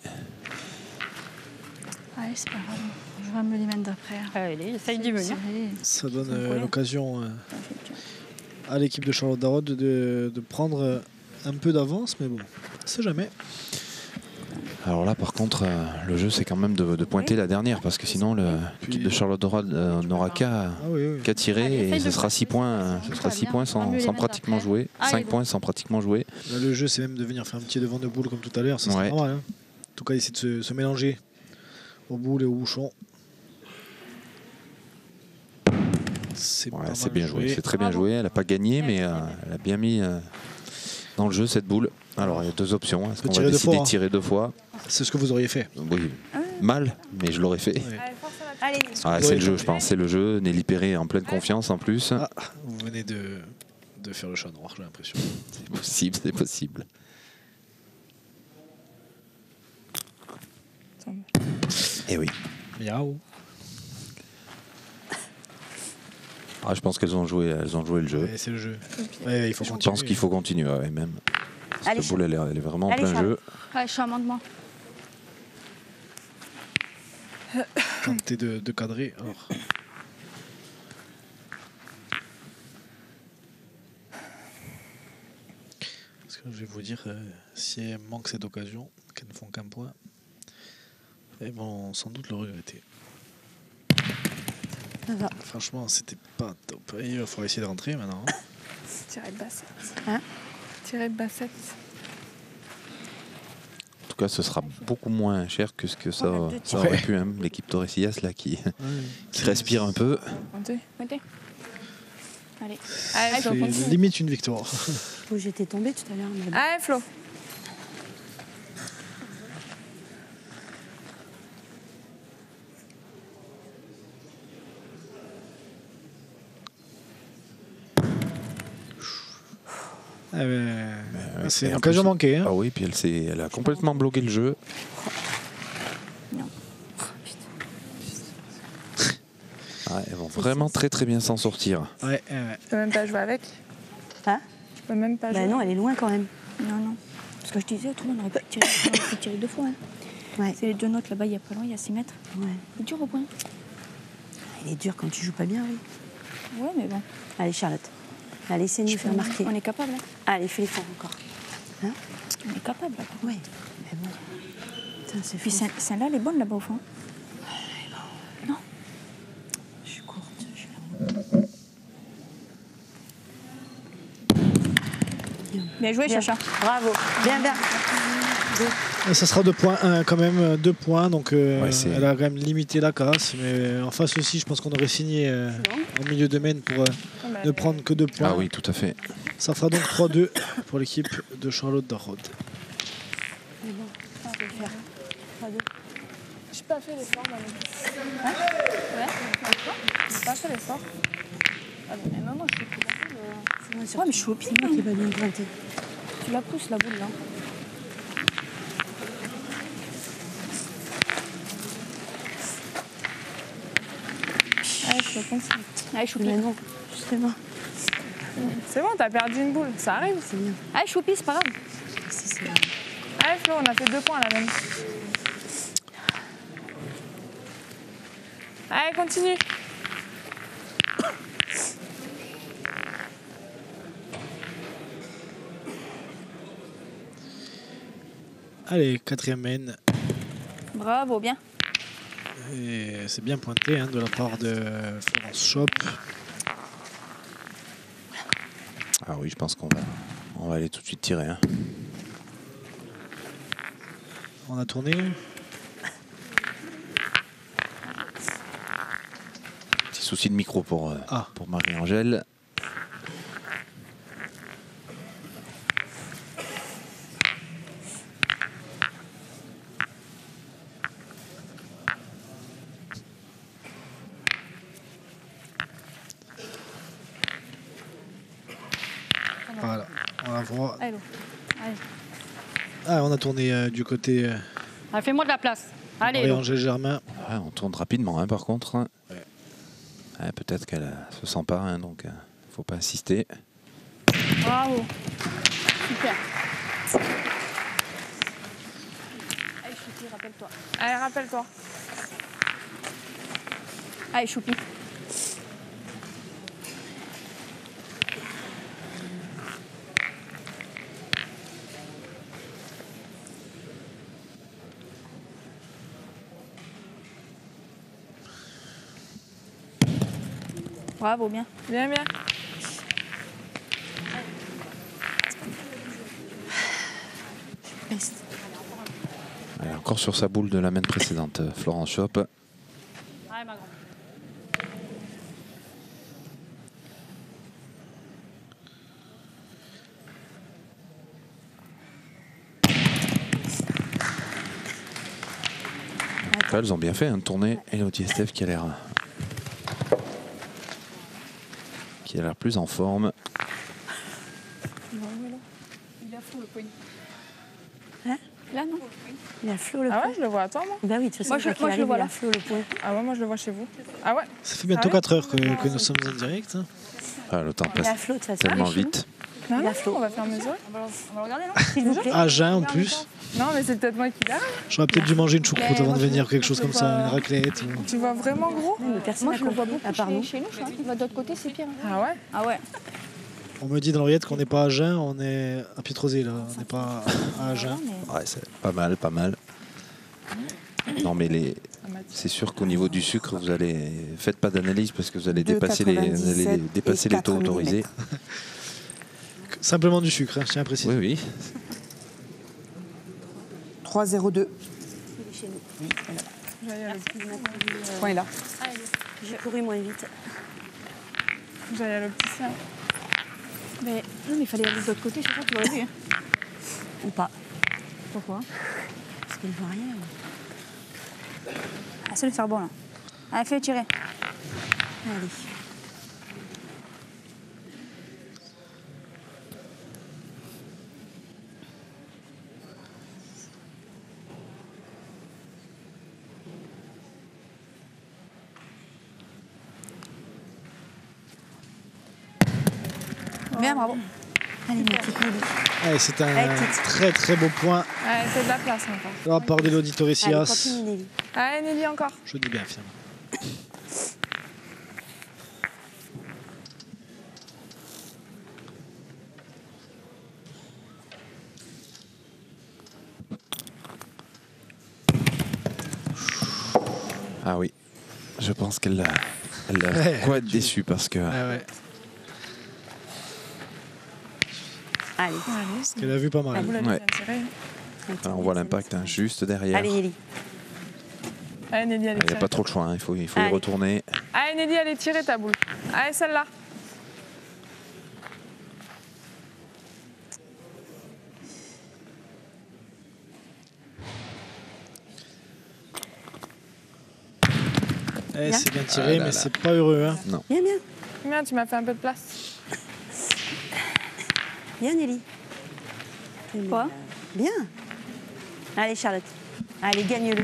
[SPEAKER 5] Allez, c'est pas grave. Je vais me les mettre d'après. Allez, essaye d'y venir.
[SPEAKER 1] Ça donne euh, l'occasion euh, à l'équipe de Charlotte Darod de, de prendre euh, un peu d'avance, mais bon, on sait jamais.
[SPEAKER 2] Alors là, par contre, euh, le jeu, c'est quand même de, de pointer la dernière, parce que sinon, l'équipe de Charlotte Darod euh, n'aura qu'à
[SPEAKER 1] ah oui, oui.
[SPEAKER 2] qu'à tirer,
[SPEAKER 5] Allez,
[SPEAKER 2] et ce sera six points, ce sera six points sans, sans pratiquement jouer. cinq points sans pratiquement jouer.
[SPEAKER 1] Là, le jeu, c'est même de venir faire un petit devant de boule comme tout à l'heure, ça serait
[SPEAKER 2] Ouais.
[SPEAKER 1] normal. Hein. En tout cas, essayer de se, se mélanger aux boules et aux bouchons. C'est
[SPEAKER 2] Ouais,
[SPEAKER 1] pas
[SPEAKER 2] c'est
[SPEAKER 1] mal
[SPEAKER 2] bien joué, c'est très bien joué. Elle n'a pas gagné, mais euh, elle a bien mis euh, dans le jeu cette boule. Alors, il y a deux options. Est-ce qu'on va
[SPEAKER 1] tirer deux
[SPEAKER 2] décider
[SPEAKER 1] fois,
[SPEAKER 2] de tirer deux fois?
[SPEAKER 1] C'est ce que vous auriez fait.
[SPEAKER 2] Oui, mal, mais je l'aurais fait.
[SPEAKER 1] Ouais.
[SPEAKER 3] Allez,
[SPEAKER 2] Ah, c'est le jeu, je pense. C'est le jeu. Nelly Perret en pleine confiance en plus.
[SPEAKER 1] Ah, vous venez de, de faire le chat noir, j'ai l'impression.
[SPEAKER 2] C'est possible, c'est possible. Et oui.
[SPEAKER 1] Miaou.
[SPEAKER 2] Ah, je pense qu'elles ont joué, elles ont joué le jeu.
[SPEAKER 1] Ouais, c'est le jeu. Ouais, il faut
[SPEAKER 2] Je
[SPEAKER 1] continuer.
[SPEAKER 2] pense qu'il faut continuer, ouais, même.
[SPEAKER 6] Allez,
[SPEAKER 2] Cette boule, elle est, elle est vraiment en
[SPEAKER 6] Allez,
[SPEAKER 2] plein
[SPEAKER 6] Charles.
[SPEAKER 2] jeu.
[SPEAKER 5] Ouais, je suis amendement.
[SPEAKER 1] Tenter de, de cadrer. Alors. Parce que je vais vous dire, euh, si elles manquent cette occasion, qu'elles ne font qu'un point, elles vont sans doute le regretter.
[SPEAKER 6] Ça va.
[SPEAKER 1] Franchement, c'était pas top. Et il va falloir essayer de rentrer maintenant.
[SPEAKER 3] tirer de bassette.
[SPEAKER 6] Hein?
[SPEAKER 3] Tirer de bassette.
[SPEAKER 2] En tout cas, ce sera beaucoup moins cher que ce que ça,
[SPEAKER 6] On a deux
[SPEAKER 2] ça aurait
[SPEAKER 1] Ouais.
[SPEAKER 2] pu. Hein. L'équipe Torresillas, là, qui,
[SPEAKER 1] Ouais.
[SPEAKER 2] qui respire un peu.
[SPEAKER 3] Montez.
[SPEAKER 5] Montez. Allez.
[SPEAKER 3] Allez, Flo,
[SPEAKER 1] C'est
[SPEAKER 3] continue.
[SPEAKER 1] limite une victoire.
[SPEAKER 6] Où j'étais tombée tout à l'heure. mais bon.
[SPEAKER 3] Allez, Flo.
[SPEAKER 1] Ah, ben,
[SPEAKER 2] ouais,
[SPEAKER 1] c'est
[SPEAKER 2] et
[SPEAKER 1] une
[SPEAKER 2] en
[SPEAKER 1] occasion
[SPEAKER 2] plus-
[SPEAKER 1] manquée. Hein.
[SPEAKER 2] Ah oui, puis elle, s'est- elle a complètement bloqué le jeu. Ah, elles vont vraiment très très bien s'en sortir.
[SPEAKER 1] Ouais, ouais, ouais.
[SPEAKER 3] Tu peux même pas jouer avec.
[SPEAKER 6] Hein?
[SPEAKER 3] Tu peux même pas
[SPEAKER 6] Bah
[SPEAKER 3] jouer.
[SPEAKER 6] non, elle est loin quand même.
[SPEAKER 5] Non, non. Parce que je disais, tout le monde aurait pu tirer, on aurait pu tirer deux fois. Hein.
[SPEAKER 6] Ouais.
[SPEAKER 5] C'est les deux notes là-bas, il y a pas loin, il y a six mètres.
[SPEAKER 6] Ouais.
[SPEAKER 5] C'est dur au point.
[SPEAKER 6] Elle est dure quand tu joues pas bien, oui.
[SPEAKER 5] Ouais, mais bon.
[SPEAKER 6] Allez, Charlotte. Allez, essaie de nous faire marquer.
[SPEAKER 5] On est capable. Hein.
[SPEAKER 6] Allez, fais l'effort encore. Hein?
[SPEAKER 5] On est capable. Là.
[SPEAKER 6] Oui. Mais bon. Putain, c'est
[SPEAKER 5] Puis
[SPEAKER 6] fou.
[SPEAKER 5] celle- celle-là, elle est bonne là-bas au fond. Non.
[SPEAKER 6] Je suis courte. Je suis là.
[SPEAKER 5] Bien joué,
[SPEAKER 6] Bien.
[SPEAKER 5] Chacha.
[SPEAKER 6] Bravo. Bien, bien.
[SPEAKER 1] Et ça sera deux points, un, quand même euh, deux points. Donc euh,
[SPEAKER 2] Ouais, c'est-
[SPEAKER 1] elle a quand même limité la casse. Mais en face aussi, je pense qu'on aurait signé euh, en milieu de main pour euh,
[SPEAKER 3] Ah, bah,
[SPEAKER 1] ne prendre que deux points.
[SPEAKER 2] Ah oui, tout à fait.
[SPEAKER 1] Ça fera donc trois deux pour l'équipe de Charlotte Darod.
[SPEAKER 6] Mais bon, ça, je vais faire. Trois, deux.
[SPEAKER 3] J'ai pas fait l'effort, moi. Hein? Ouais. J'ai pas fait l'effort. Ah, mais maman, je suis plus la boule. euh.
[SPEAKER 6] C'est moi,
[SPEAKER 5] Ouais, mais je suis au pied.
[SPEAKER 6] C'est moi qui va bien pointer.
[SPEAKER 5] Tu la pousses la boule là.
[SPEAKER 3] Allez, Flo, continue.
[SPEAKER 5] Allez, choupi.
[SPEAKER 6] Mais non, justement.
[SPEAKER 3] C'est bon, t'as perdu une boule. Ça arrive.
[SPEAKER 6] C'est bien.
[SPEAKER 5] Allez, choupi, c'est pas grave.
[SPEAKER 6] Si, c'est
[SPEAKER 3] Allez, Flo, on a fait deux points là même. Allez, continue.
[SPEAKER 1] Allez, quatrième main.
[SPEAKER 5] Bravo, bien.
[SPEAKER 1] Et c'est bien pointé hein, de la part de Florence Chop.
[SPEAKER 2] Ah oui, je pense qu'on va, on va aller tout de suite tirer. Hein.
[SPEAKER 1] On a tourné.
[SPEAKER 2] Petit souci de micro pour, euh,
[SPEAKER 1] Ah.
[SPEAKER 2] pour Marie-Angèle.
[SPEAKER 1] Voilà, on la voit.
[SPEAKER 5] Allez, allez.
[SPEAKER 1] Ah, on a tourné euh, du côté euh,
[SPEAKER 5] Ah, fais-moi de la place. Allez, Hello.
[SPEAKER 1] Marie-Angèle Germain.
[SPEAKER 2] Ah, on tourne rapidement, hein, par contre. Hein.
[SPEAKER 1] Ouais.
[SPEAKER 2] Ah, peut-être qu'elle euh, se sent pas, hein, donc il euh, ne faut pas insister.
[SPEAKER 5] Bravo. Super. Allez, Choupi, rappelle-toi.
[SPEAKER 3] Allez, rappelle-toi.
[SPEAKER 5] Allez, Choupi. Bravo, bien.
[SPEAKER 3] Bien, bien.
[SPEAKER 2] Elle est encore sur sa boule de la main précédente, euh, Florence Schop.
[SPEAKER 5] Allez, ma grande.
[SPEAKER 2] Elles ont bien fait, hein, tourner. Elodie et Steph qui a l'air qui a l'air plus en forme.
[SPEAKER 3] Non, mais là.
[SPEAKER 5] Il a flou le point. Hein? Là, non?
[SPEAKER 6] Il a flot le
[SPEAKER 3] Ah
[SPEAKER 6] point.
[SPEAKER 3] ouais, je le vois à toi, moi.
[SPEAKER 6] Bah oui, de toute façon,
[SPEAKER 5] Moi, je-
[SPEAKER 6] quand il
[SPEAKER 5] moi, je le
[SPEAKER 6] arrive,
[SPEAKER 5] vois
[SPEAKER 6] il a
[SPEAKER 5] là.
[SPEAKER 6] flot le point.
[SPEAKER 3] Ah ouais, moi, je le vois chez vous. Ah ouais?
[SPEAKER 1] Ça fait bientôt
[SPEAKER 3] Ah ouais
[SPEAKER 1] quatre heures que, que nous sommes en direct. hein.
[SPEAKER 2] Ah, le temps
[SPEAKER 6] Il a
[SPEAKER 2] passe
[SPEAKER 6] flot de toute façon.
[SPEAKER 2] tellement
[SPEAKER 6] Ah, chez nous.
[SPEAKER 2] vite.
[SPEAKER 3] Non,
[SPEAKER 6] Il a
[SPEAKER 3] non,
[SPEAKER 6] flot.
[SPEAKER 3] on va faire mesurer.
[SPEAKER 5] On va, le- on va le regarder, non?
[SPEAKER 6] S'il vous plaît.
[SPEAKER 1] À jeun en plus.
[SPEAKER 3] Non, mais c'est peut-être moi qui l'ai.
[SPEAKER 1] J'aurais peut-être dû manger une choucroute
[SPEAKER 5] Mais
[SPEAKER 1] avant
[SPEAKER 5] moi,
[SPEAKER 1] de
[SPEAKER 5] je-
[SPEAKER 1] venir, quelque chose
[SPEAKER 3] je
[SPEAKER 1] comme
[SPEAKER 3] vois-
[SPEAKER 1] ça, une raclette. ou-
[SPEAKER 3] Tu vois vraiment gros?
[SPEAKER 6] Oui, mais personne
[SPEAKER 5] Moi,
[SPEAKER 6] n'a
[SPEAKER 5] je le vois
[SPEAKER 6] compris,
[SPEAKER 5] beaucoup
[SPEAKER 6] à part nous.
[SPEAKER 5] chez, chez nous. Je crois qu'il va de l'autre côté, c'est pire. hein.
[SPEAKER 3] Ah ouais?
[SPEAKER 5] Ah ouais.
[SPEAKER 1] On me dit dans l'oreillette qu'on n'est pas à jeun, on est à Pietrosé là, on n'est pas à jeun.
[SPEAKER 5] Mais-
[SPEAKER 2] Ouais, c'est pas mal, pas mal. Non, mais les...
[SPEAKER 3] Ah, Mathieu.
[SPEAKER 2] c'est sûr qu'au niveau du sucre, vous allez faites pas d'analyse parce que vous allez
[SPEAKER 6] deux
[SPEAKER 2] dépasser les, vous allez
[SPEAKER 6] quatre-vingt-dix-sept
[SPEAKER 2] dépasser
[SPEAKER 6] et
[SPEAKER 2] les taux
[SPEAKER 6] quatre
[SPEAKER 2] autorisés.
[SPEAKER 1] Simplement du sucre, hein, je tiens à préciser.
[SPEAKER 2] Oui, oui.
[SPEAKER 6] trois zéro deux.
[SPEAKER 5] Il est chez nous.
[SPEAKER 3] J'allais à l'hôpital.
[SPEAKER 6] Le point est là. J'ai couru moins vite.
[SPEAKER 3] J'allais à l'opticien.
[SPEAKER 5] Mais non, mais il fallait aller de l'autre côté, c'est ça, tu l'aurais vu. Hein.
[SPEAKER 6] Ou pas.
[SPEAKER 5] Pourquoi?
[SPEAKER 6] Parce qu'il ne voit rien.
[SPEAKER 5] Ah, c'est le faire bon, là. Allez, fais-le tirer.
[SPEAKER 6] Allez.
[SPEAKER 5] Bien, bravo.
[SPEAKER 6] Allez, ma petite Nelly.
[SPEAKER 1] Allez, c'est un
[SPEAKER 6] Allez, petite.
[SPEAKER 1] très très beau point
[SPEAKER 3] Allez, c'est de la place encore.
[SPEAKER 1] de la part d'Élodie
[SPEAKER 6] Allez,
[SPEAKER 1] Torrecias.
[SPEAKER 6] continue, Nelly.
[SPEAKER 3] Allez, Nelly, encore.
[SPEAKER 1] Je dis bien finalement.
[SPEAKER 2] Ah oui. Je pense qu'elle a, elle a
[SPEAKER 1] Ouais.
[SPEAKER 2] quoi être déçue parce que
[SPEAKER 1] Ah ouais,
[SPEAKER 6] Allez.
[SPEAKER 3] Allez, c'est
[SPEAKER 1] qu'elle a vu pas mal.
[SPEAKER 3] vous l'avez
[SPEAKER 2] Ouais.
[SPEAKER 3] bien tiré.
[SPEAKER 2] là, on voit l'impact hein, juste derrière.
[SPEAKER 6] Allez, Nelly.
[SPEAKER 3] Allez, Nelly, allez,
[SPEAKER 2] Il n'y a
[SPEAKER 3] tirer.
[SPEAKER 2] pas trop de choix, hein, il faut, il faut y
[SPEAKER 6] Allez.
[SPEAKER 2] retourner.
[SPEAKER 3] Allez, Nelly, allez, tirer ta boule. Allez, celle-là.
[SPEAKER 1] Eh,
[SPEAKER 6] Bien.
[SPEAKER 1] c'est bien tiré,
[SPEAKER 2] Ah là
[SPEAKER 1] mais
[SPEAKER 2] là.
[SPEAKER 1] c'est pas heureux. Hein.
[SPEAKER 6] Bien, bien.
[SPEAKER 3] Bien, tu m'as fait un peu de place.
[SPEAKER 6] Bien, Nelly.
[SPEAKER 5] Quoi?
[SPEAKER 6] Bien. Allez, Charlotte. Allez, gagne-le.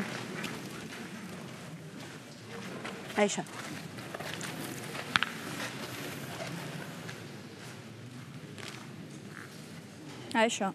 [SPEAKER 6] Allez, chat.
[SPEAKER 5] Allez, chat.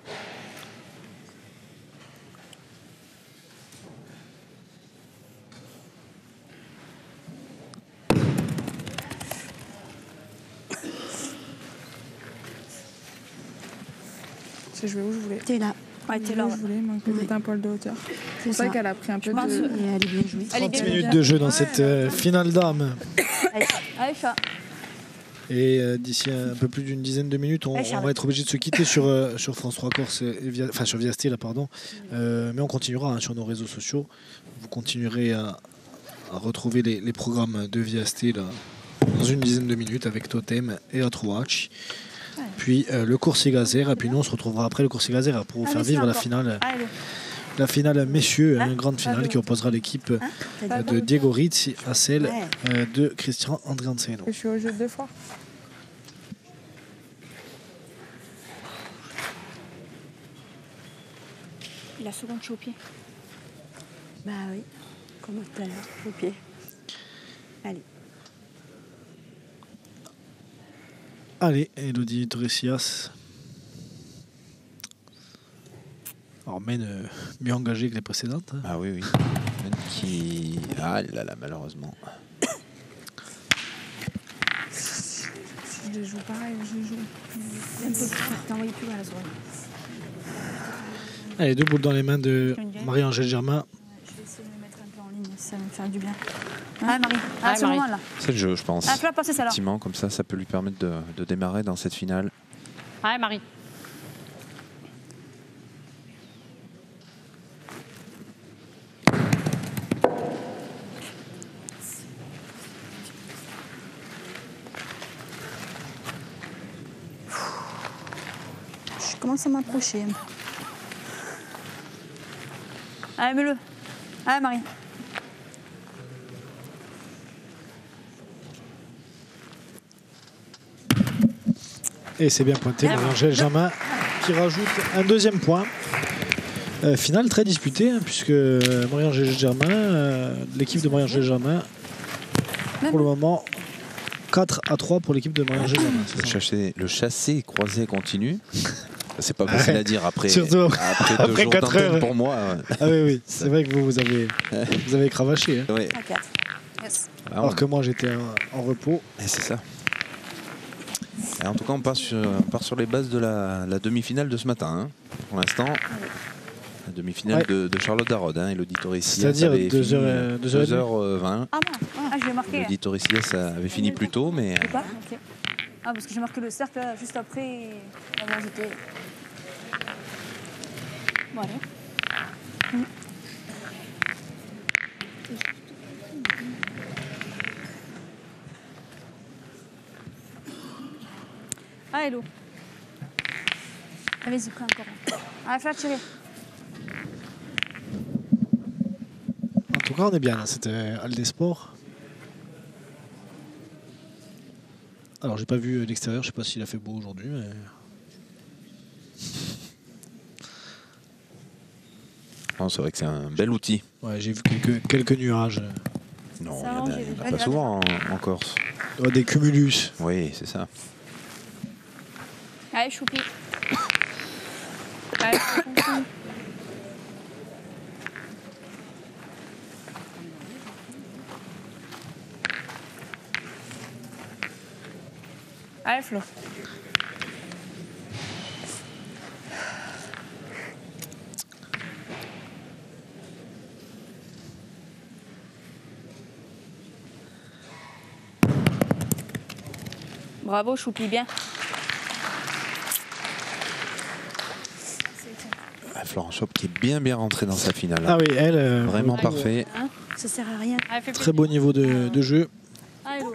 [SPEAKER 3] Je jouais où je voulais.
[SPEAKER 6] T'es là.
[SPEAKER 5] Ouais, t'es là.
[SPEAKER 3] Où
[SPEAKER 5] ouais.
[SPEAKER 3] je voulais, manque peut-être un poil de hauteur. C'est pour ça
[SPEAKER 6] ça.
[SPEAKER 3] qu'elle a pris un peu
[SPEAKER 5] Je pense-
[SPEAKER 3] de...
[SPEAKER 6] Et elle est bien jouée.
[SPEAKER 5] Elle est
[SPEAKER 1] trente
[SPEAKER 5] bien.
[SPEAKER 1] minutes de jeu dans cette euh, finale d'âme.
[SPEAKER 6] Allez, chat.
[SPEAKER 5] Allez, chat.
[SPEAKER 1] Et euh, d'ici un peu plus d'une dizaine de minutes, on, on va être obligé de se quitter sur, euh, sur France trois Corse, et via, enfin sur Viasté, là, pardon. Euh, mais on continuera hein, sur nos réseaux sociaux. Vous continuerez à, à retrouver les, les programmes de Viasté là, dans une dizaine de minutes avec Totem et Atroach. Ouais. Puis euh, le Corsi Gazer. Et puis nous, on se retrouvera après le Corsi Gazer pour vous ah, faire vivre la finale. Allez. La finale messieurs, une hein, grande finale qui opposera l'équipe hein, de Diego Rizzi à celle ouais. de Christian Andrianceno.
[SPEAKER 3] Je suis au jeu deux fois.
[SPEAKER 5] La seconde, je suis au pied.
[SPEAKER 6] Bah oui, comme tout à l'heure, au pied. Allez.
[SPEAKER 1] Allez, Elodie Torresias. Alors, mène euh, mieux engagée que les précédentes. Hein.
[SPEAKER 2] Ah oui, oui. Mène qui. Ah là là, malheureusement.
[SPEAKER 3] Je joue pareil, je joue.
[SPEAKER 5] Un peu plus, t'as envoyé plus loin la soirée.
[SPEAKER 1] Allez, deux boules dans les mains de Marie-Angèle Germain.
[SPEAKER 5] Ouais, je vais essayer de me mettre un peu en ligne, ça va me faire du bien. Ah, Marie, à ce moment-là.
[SPEAKER 2] C'est le jeu, je pense.
[SPEAKER 5] Ah, tu vas passer ça là.
[SPEAKER 2] Effectivement, comme ça, ça peut lui permettre de, de démarrer dans cette finale.
[SPEAKER 5] Ouais, Marie. Je commence à m'approcher. Allez, mets-le. Allez, Marie.
[SPEAKER 1] Et c'est bien pointé. Marie-Angèle Germain qui rajoute un deuxième point. Euh, finale très disputée, hein, puisque Marie-Angèle Germain, euh, l'équipe de Marie-Angèle Germain, pour le moment, quatre à trois pour l'équipe de Marie-Angèle Germain.
[SPEAKER 2] Le chassé, le chassé croisé continue. C'est pas facile à dire après,
[SPEAKER 1] surtout
[SPEAKER 2] après deux
[SPEAKER 1] après
[SPEAKER 2] jours
[SPEAKER 1] quatre heures
[SPEAKER 2] pour moi.
[SPEAKER 1] Ah oui, oui, c'est vrai que vous, vous avez, vous avez cravaché. Hein.
[SPEAKER 2] Oui.
[SPEAKER 5] Yes.
[SPEAKER 1] Alors, Alors que moi, j'étais en, en repos.
[SPEAKER 2] Et c'est ça. Et en tout cas, on part sur, on part sur les bases de la, la demi-finale de ce matin. Hein. Pour l'instant, la demi-finale ouais. de, de Charlotte Darod. Hein. Elodie Torresias
[SPEAKER 1] c'est-à-dire
[SPEAKER 2] avait
[SPEAKER 1] deux
[SPEAKER 2] fini
[SPEAKER 1] heures, deux heures
[SPEAKER 2] vingt.
[SPEAKER 5] Ah bon, ah, je vais marquer.
[SPEAKER 2] Elodie Torresias avait fini plus tôt, mais...
[SPEAKER 5] Pas okay. Ah, parce que j'ai marqué le cercle là, juste après. Avant, j'étais... Bon, allez. Mmh. Ah, hello. Allez-y, prends encore. Allez, fais tirer.
[SPEAKER 1] En tout cas, on est bien là. C'était Halle des Sports. Alors, j'ai pas vu l'extérieur. Je sais pas s'il a fait beau aujourd'hui, mais...
[SPEAKER 2] C'est vrai que c'est un bel outil.
[SPEAKER 1] Ouais, j'ai vu quelques, quelques nuages.
[SPEAKER 2] Non, il n'y en a, a pas souvent en, en Corse.
[SPEAKER 1] Ouais, des cumulus.
[SPEAKER 2] Oui, c'est ça.
[SPEAKER 5] Allez, choupi. Allez, choupi. Allez, Flo. Bravo, Choupi, bien.
[SPEAKER 2] Florence Chop qui est bien bien rentrée dans sa finale.
[SPEAKER 1] Ah oui, elle... Euh,
[SPEAKER 2] Vraiment oui. Parfait.
[SPEAKER 5] Hein, ça sert à rien.
[SPEAKER 1] Très beau niveau de, de jeu.
[SPEAKER 5] Ah, hello.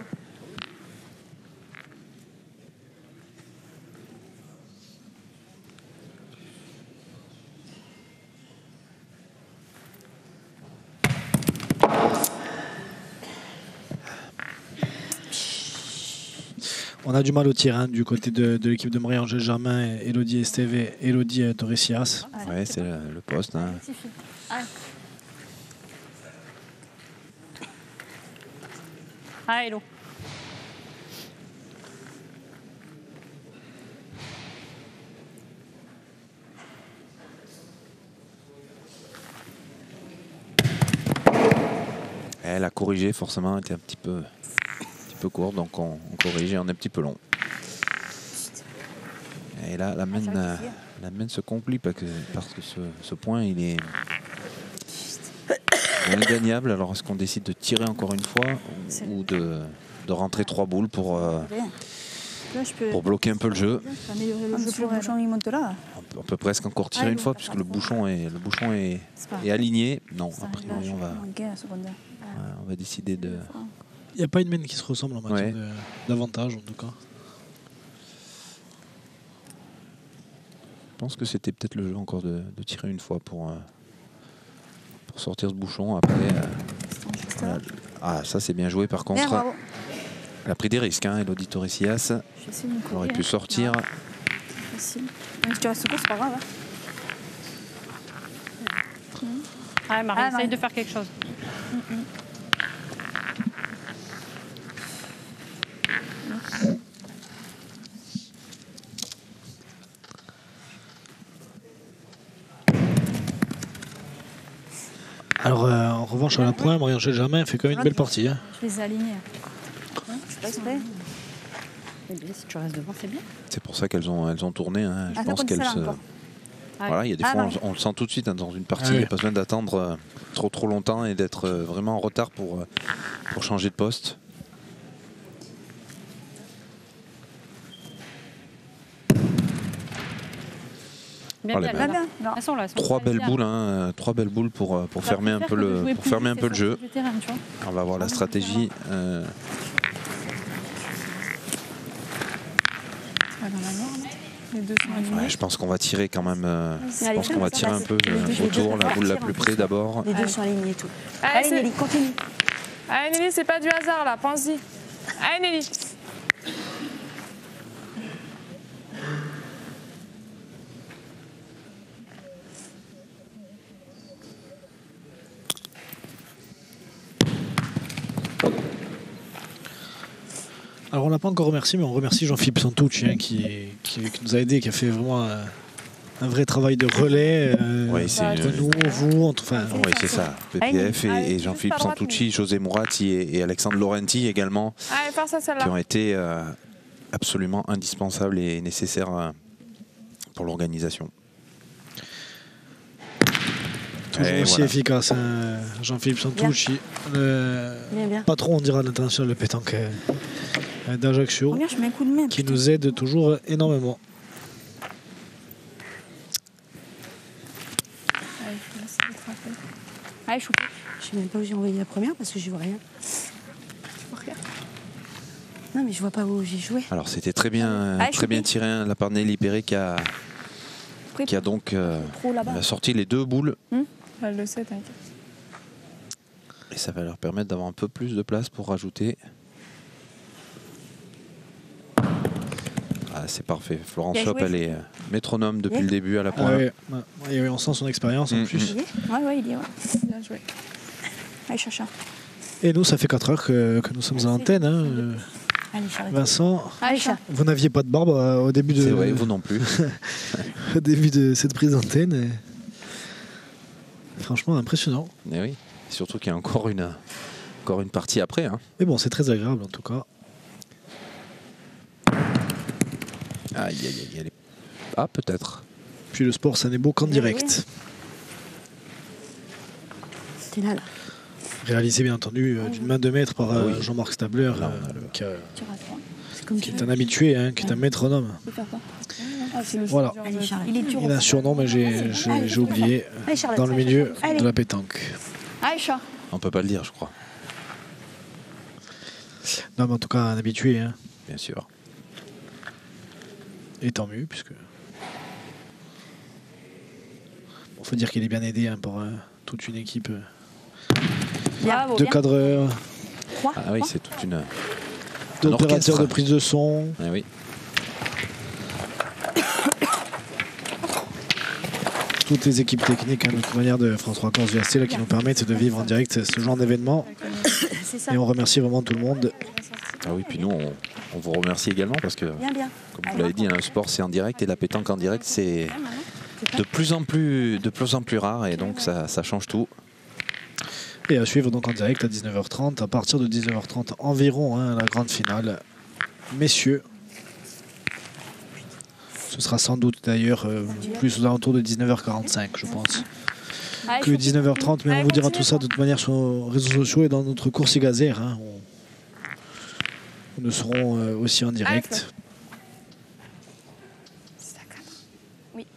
[SPEAKER 1] On a du mal au tir hein, du côté de, de l'équipe de Marie-Angèle Germain, Elodie Esteve et Elodie Torresias.
[SPEAKER 2] Ouais, c'est le, le poste. Hein.
[SPEAKER 5] Ah, hello.
[SPEAKER 2] Elle a corrigé, forcément, elle était un petit peu... peu court, donc on, on corrige et on est un petit peu long. Et là, la main, euh, la main se complique parce que, parce que ce, ce point, il est, ingagnable. Alors est-ce qu'on décide de tirer encore une fois ou de, de rentrer trois boules pour, euh,
[SPEAKER 5] Là, je peux...
[SPEAKER 2] pour bloquer un peu le jeu?
[SPEAKER 5] améliorer le
[SPEAKER 3] Ah,
[SPEAKER 5] jeu
[SPEAKER 3] si le
[SPEAKER 5] pour elle.
[SPEAKER 3] bouchon il monte là.
[SPEAKER 2] On peut, on peut presque encore tirer une fois puisque le bouchon est, le bouchon est, est aligné. Non, a priori on va, on va décider de...
[SPEAKER 1] Il n'y a pas une main qui se ressemble en matière
[SPEAKER 2] Ouais.
[SPEAKER 1] de- d'avantage en tout cas.
[SPEAKER 2] Je pense que c'était peut-être le jeu encore de, de tirer une fois pour, euh, pour sortir ce bouchon. Après, euh, voilà. Ah, ça c'est bien joué par contre.
[SPEAKER 5] Bien, bravo.
[SPEAKER 2] Elle a pris des risques, hein, Elodie Torresias.
[SPEAKER 5] J'essaie de me
[SPEAKER 2] Elle aurait
[SPEAKER 5] courir,
[SPEAKER 2] pu
[SPEAKER 5] hein.
[SPEAKER 2] sortir.
[SPEAKER 5] Facile. Même si tu restes court, c'est pas grave. Hein.
[SPEAKER 7] Ah, Marie,
[SPEAKER 5] Ah,
[SPEAKER 7] essaye
[SPEAKER 5] Marie.
[SPEAKER 7] de faire quelque chose.
[SPEAKER 1] Alors euh, en revanche à la pointe, Marion Germain fait quand même une belle partie. Hein.
[SPEAKER 5] Je les ai alignés. C'est pas exprès.
[SPEAKER 7] C'est bien, si tu restes devant, c'est bien.
[SPEAKER 2] C'est pour ça qu'elles ont, elles ont tourné. Hein. Je
[SPEAKER 5] Ah, ça
[SPEAKER 2] pense
[SPEAKER 5] compte
[SPEAKER 2] qu'elles
[SPEAKER 5] ça, là,
[SPEAKER 2] se...
[SPEAKER 5] encore.
[SPEAKER 2] Voilà, il y a des
[SPEAKER 5] Ah,
[SPEAKER 2] fois,
[SPEAKER 5] non.
[SPEAKER 2] on, on le sent tout de suite hein, dans une partie.
[SPEAKER 1] Ah,
[SPEAKER 2] Il n'y
[SPEAKER 1] oui.
[SPEAKER 2] a pas besoin d'attendre euh, trop trop longtemps et d'être euh, vraiment en retard pour, euh, pour changer de poste.
[SPEAKER 7] Bien,
[SPEAKER 2] Oh,
[SPEAKER 7] bien,
[SPEAKER 2] les
[SPEAKER 7] bien.
[SPEAKER 2] belles.
[SPEAKER 5] Bien, bien.
[SPEAKER 7] Elles sont là. elles sont
[SPEAKER 2] Trois
[SPEAKER 7] là,
[SPEAKER 2] belles
[SPEAKER 7] bien.
[SPEAKER 2] boules, hein, euh, trois belles boules pour, euh, pour
[SPEAKER 7] Ça
[SPEAKER 2] fermer un
[SPEAKER 7] préfère
[SPEAKER 2] peu
[SPEAKER 7] que de
[SPEAKER 2] le,
[SPEAKER 7] jouer
[SPEAKER 2] pour
[SPEAKER 7] plus
[SPEAKER 2] fermer un
[SPEAKER 7] vite
[SPEAKER 2] peu
[SPEAKER 7] et
[SPEAKER 2] le
[SPEAKER 7] sortir
[SPEAKER 2] jeu.
[SPEAKER 7] du terrain, tu vois.
[SPEAKER 2] On va voir la stratégie. euh,
[SPEAKER 3] Pas dans la noire, là. Les deux sont alignés.
[SPEAKER 2] ouais, je pense qu'on va tirer quand même. euh, je
[SPEAKER 5] Allez,
[SPEAKER 2] pense qu'on va
[SPEAKER 5] ça
[SPEAKER 2] tirer
[SPEAKER 5] passe.
[SPEAKER 2] un peu
[SPEAKER 5] Les deux,
[SPEAKER 2] euh,
[SPEAKER 5] les deux,
[SPEAKER 2] autour, la
[SPEAKER 5] on
[SPEAKER 2] boule la
[SPEAKER 5] tire en
[SPEAKER 2] plus
[SPEAKER 5] plus.
[SPEAKER 2] près d'abord.
[SPEAKER 6] Les deux
[SPEAKER 3] Allez.
[SPEAKER 6] sont alignés et tout.
[SPEAKER 3] Allez,
[SPEAKER 6] Allez,
[SPEAKER 3] c'est-
[SPEAKER 6] Nelly, continue.
[SPEAKER 3] Allez Nelly, c'est pas du hasard là, pense-y. Allez Nelly.
[SPEAKER 1] Alors on l'a pas encore remercié, mais on remercie Jean-Philippe Santucci hein, qui, qui, qui nous a aidé, qui a fait vraiment un, un vrai travail de relais euh,
[SPEAKER 2] Oui, c'est
[SPEAKER 1] entre
[SPEAKER 2] une-
[SPEAKER 1] nous, vous, entre, enfin,
[SPEAKER 2] Oui, c'est ça. P P F et,
[SPEAKER 3] Allez,
[SPEAKER 2] et
[SPEAKER 3] juste
[SPEAKER 2] Jean-Philippe
[SPEAKER 3] à droite,
[SPEAKER 2] Santucci, José Mouratti et, et Alexandre Laurenti également,
[SPEAKER 3] Allez, faire ça
[SPEAKER 2] qui
[SPEAKER 3] celle-là.
[SPEAKER 2] ont été euh, absolument indispensables et nécessaires euh, pour l'organisation.
[SPEAKER 1] toujours
[SPEAKER 2] Et
[SPEAKER 1] aussi
[SPEAKER 2] voilà.
[SPEAKER 1] efficace, hein, Jean-Philippe Santucci, le
[SPEAKER 6] Bien, bien.
[SPEAKER 1] patron, on dira, de l'international de pétanque euh, d'Ajaccio,
[SPEAKER 5] Regarde, je mets un coup de main.
[SPEAKER 1] qui nous aide toujours énormément.
[SPEAKER 3] Allez, je vais essayer de te rappeler.
[SPEAKER 5] Allez, choupe.
[SPEAKER 6] Je sais même pas où j'ai envoyé la première parce que je vois rien. Non, mais je vois pas où j'ai joué.
[SPEAKER 2] Alors c'était très bien,
[SPEAKER 5] Allez,
[SPEAKER 2] très bien
[SPEAKER 5] choupi.
[SPEAKER 2] tiré hein, de la part de Nelly Perret qui a, qui a donc euh,
[SPEAKER 5] Trop là-bas.
[SPEAKER 2] a sorti les deux boules
[SPEAKER 3] Elle le sait, t'inquiète.
[SPEAKER 2] et ça va leur permettre d'avoir un peu plus de place pour rajouter. Ah, c'est parfait. Florence
[SPEAKER 5] Bien
[SPEAKER 2] Hop,
[SPEAKER 5] joué.
[SPEAKER 2] elle est euh, métronome depuis
[SPEAKER 6] Bien.
[SPEAKER 2] le début à la
[SPEAKER 1] Ah
[SPEAKER 2] pointe.
[SPEAKER 1] ouais, ouais. Et oui, on sent son expérience en
[SPEAKER 2] Mm,
[SPEAKER 1] plus.
[SPEAKER 5] Il est Ouais, ouais, il est. Ouais.
[SPEAKER 3] Bien joué.
[SPEAKER 5] Allez, chacha.
[SPEAKER 1] Et nous, ça fait quatre heures que, que nous sommes à l'antenne. Hein. Euh,
[SPEAKER 5] Allez, Charlotte.
[SPEAKER 1] Vincent,
[SPEAKER 5] Allez, chat.
[SPEAKER 1] vous n'aviez pas de barbe euh, au début de,
[SPEAKER 2] C'est vrai, vous non plus.
[SPEAKER 1] au début de cette prise d'antenne. et Franchement, impressionnant.
[SPEAKER 2] Mais oui, surtout qu'il y a encore une, encore une partie après. Hein.
[SPEAKER 1] Mais bon, c'est très agréable en tout cas.
[SPEAKER 2] Aïe, aïe, aïe, elle est- Ah, peut-être.
[SPEAKER 1] Puis le sport, ça n'est beau qu'en
[SPEAKER 6] Bien
[SPEAKER 1] direct.
[SPEAKER 6] T'es là, là.
[SPEAKER 1] Réalisé bien entendu euh, d'une main de maître par euh,
[SPEAKER 2] Oui.
[SPEAKER 1] Jean-Marc Stabler,
[SPEAKER 2] Là, on a
[SPEAKER 1] euh,
[SPEAKER 2] le-
[SPEAKER 1] qui, a-
[SPEAKER 5] Tire à trois.
[SPEAKER 6] C'est comme
[SPEAKER 1] qui
[SPEAKER 6] tu
[SPEAKER 1] est
[SPEAKER 6] veux.
[SPEAKER 1] un habitué, hein, qui est un métronome.
[SPEAKER 5] Tu peux faire quoi
[SPEAKER 3] Ah, c'est le
[SPEAKER 1] Voilà.
[SPEAKER 3] jeu
[SPEAKER 6] Allez,
[SPEAKER 3] de-
[SPEAKER 6] Charlotte.
[SPEAKER 5] Il est dur.
[SPEAKER 1] Il a un surnom, mais j'ai j'ai- j'ai oublié,
[SPEAKER 5] Allez, Charlotte.
[SPEAKER 1] dans le milieu
[SPEAKER 5] Allez.
[SPEAKER 1] de la pétanque.
[SPEAKER 5] Allez, chat.
[SPEAKER 2] On peut pas le dire, je crois.
[SPEAKER 1] Non, mais en tout cas, un habitué. Hein.
[SPEAKER 2] Bien sûr.
[SPEAKER 1] Et tant mieux, puisque. Il faut dire qu'il est bien aidé hein, par euh, toute une équipe euh,
[SPEAKER 5] Bravo.
[SPEAKER 1] de
[SPEAKER 5] bien.
[SPEAKER 1] cadreurs,
[SPEAKER 5] Trois.
[SPEAKER 2] Ah oui, c'est toute une.
[SPEAKER 1] d'opérateurs
[SPEAKER 2] orchestre.
[SPEAKER 1] de prise de son.
[SPEAKER 2] Ah oui.
[SPEAKER 1] Toutes les équipes techniques, hein, de toute manière, de France trois Corse V S T là, qui nous permettent de vivre en direct ce genre d'événement.
[SPEAKER 5] C'est ça.
[SPEAKER 1] Et on remercie vraiment tout le monde.
[SPEAKER 2] Ah oui, puis nous, on, on vous remercie également parce que,
[SPEAKER 5] Bien, bien.
[SPEAKER 2] comme vous l'avez dit, hein, le sport c'est en direct et la pétanque en direct c'est de plus en plus, de plus en plus rare et donc ça, ça change tout.
[SPEAKER 1] Et à suivre donc en direct à dix-neuf heures trente, à partir de dix-neuf heures trente environ, hein, la grande finale. Messieurs, ce sera sans doute d'ailleurs euh, plus aux alentours de dix-neuf heures quarante-cinq, je pense. que dix-neuf heures trente, mais on vous dira tout ça de toute manière sur nos réseaux sociaux et dans notre course gazère. Hein. On... Nous serons euh, aussi en direct.
[SPEAKER 5] six à quatre. Oui.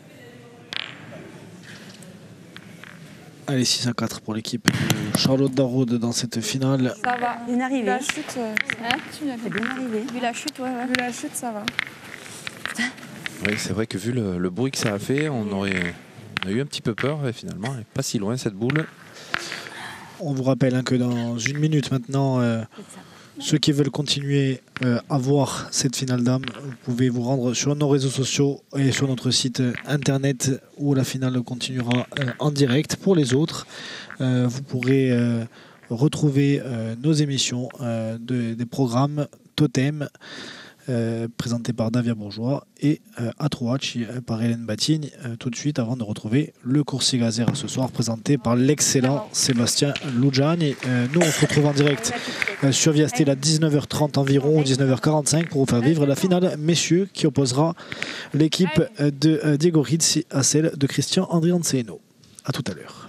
[SPEAKER 1] Allez, six à quatre pour l'équipe de Charlotte Darroud dans cette finale.
[SPEAKER 3] Ça va.
[SPEAKER 6] Bien arrivé.
[SPEAKER 3] La chute, euh,
[SPEAKER 5] Hein
[SPEAKER 6] C'est bien arrivé.
[SPEAKER 5] Vu la chute, ouais, ouais.
[SPEAKER 3] vu la chute, ça va.
[SPEAKER 2] Oui, c'est vrai que vu le, le bruit que ça a fait, on aurait on a eu un petit peu peur. Et finalement, elle n'est pas si loin cette boule.
[SPEAKER 1] On vous rappelle hein, que dans une minute maintenant, euh, ceux qui veulent continuer euh, à voir cette finale d'âme, vous pouvez vous rendre sur nos réseaux sociaux et sur notre site internet où la finale continuera euh, en direct. Pour les autres, euh, vous pourrez euh, retrouver euh, nos émissions euh, de, des programmes Totem euh, présentés par Davia Bourgeois et euh, Atrouach euh, par Hélène Batigne euh, tout de suite avant de retrouver le Coursier Gazère ce soir présenté par l'excellent Sébastien Loudjani. Euh, nous on se retrouve en direct euh, sur Viastel à dix-neuf heures trente environ ou dix-neuf heures quarante-cinq pour vous faire vivre la finale messieurs qui opposera l'équipe euh, de euh, Diego Rizzi à celle de Christian Andrianceno. A tout à l'heure.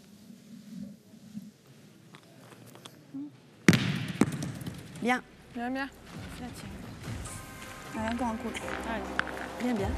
[SPEAKER 6] Bien.
[SPEAKER 3] Bien, bien.
[SPEAKER 5] Allez, encore un coup.
[SPEAKER 6] Bien, bien.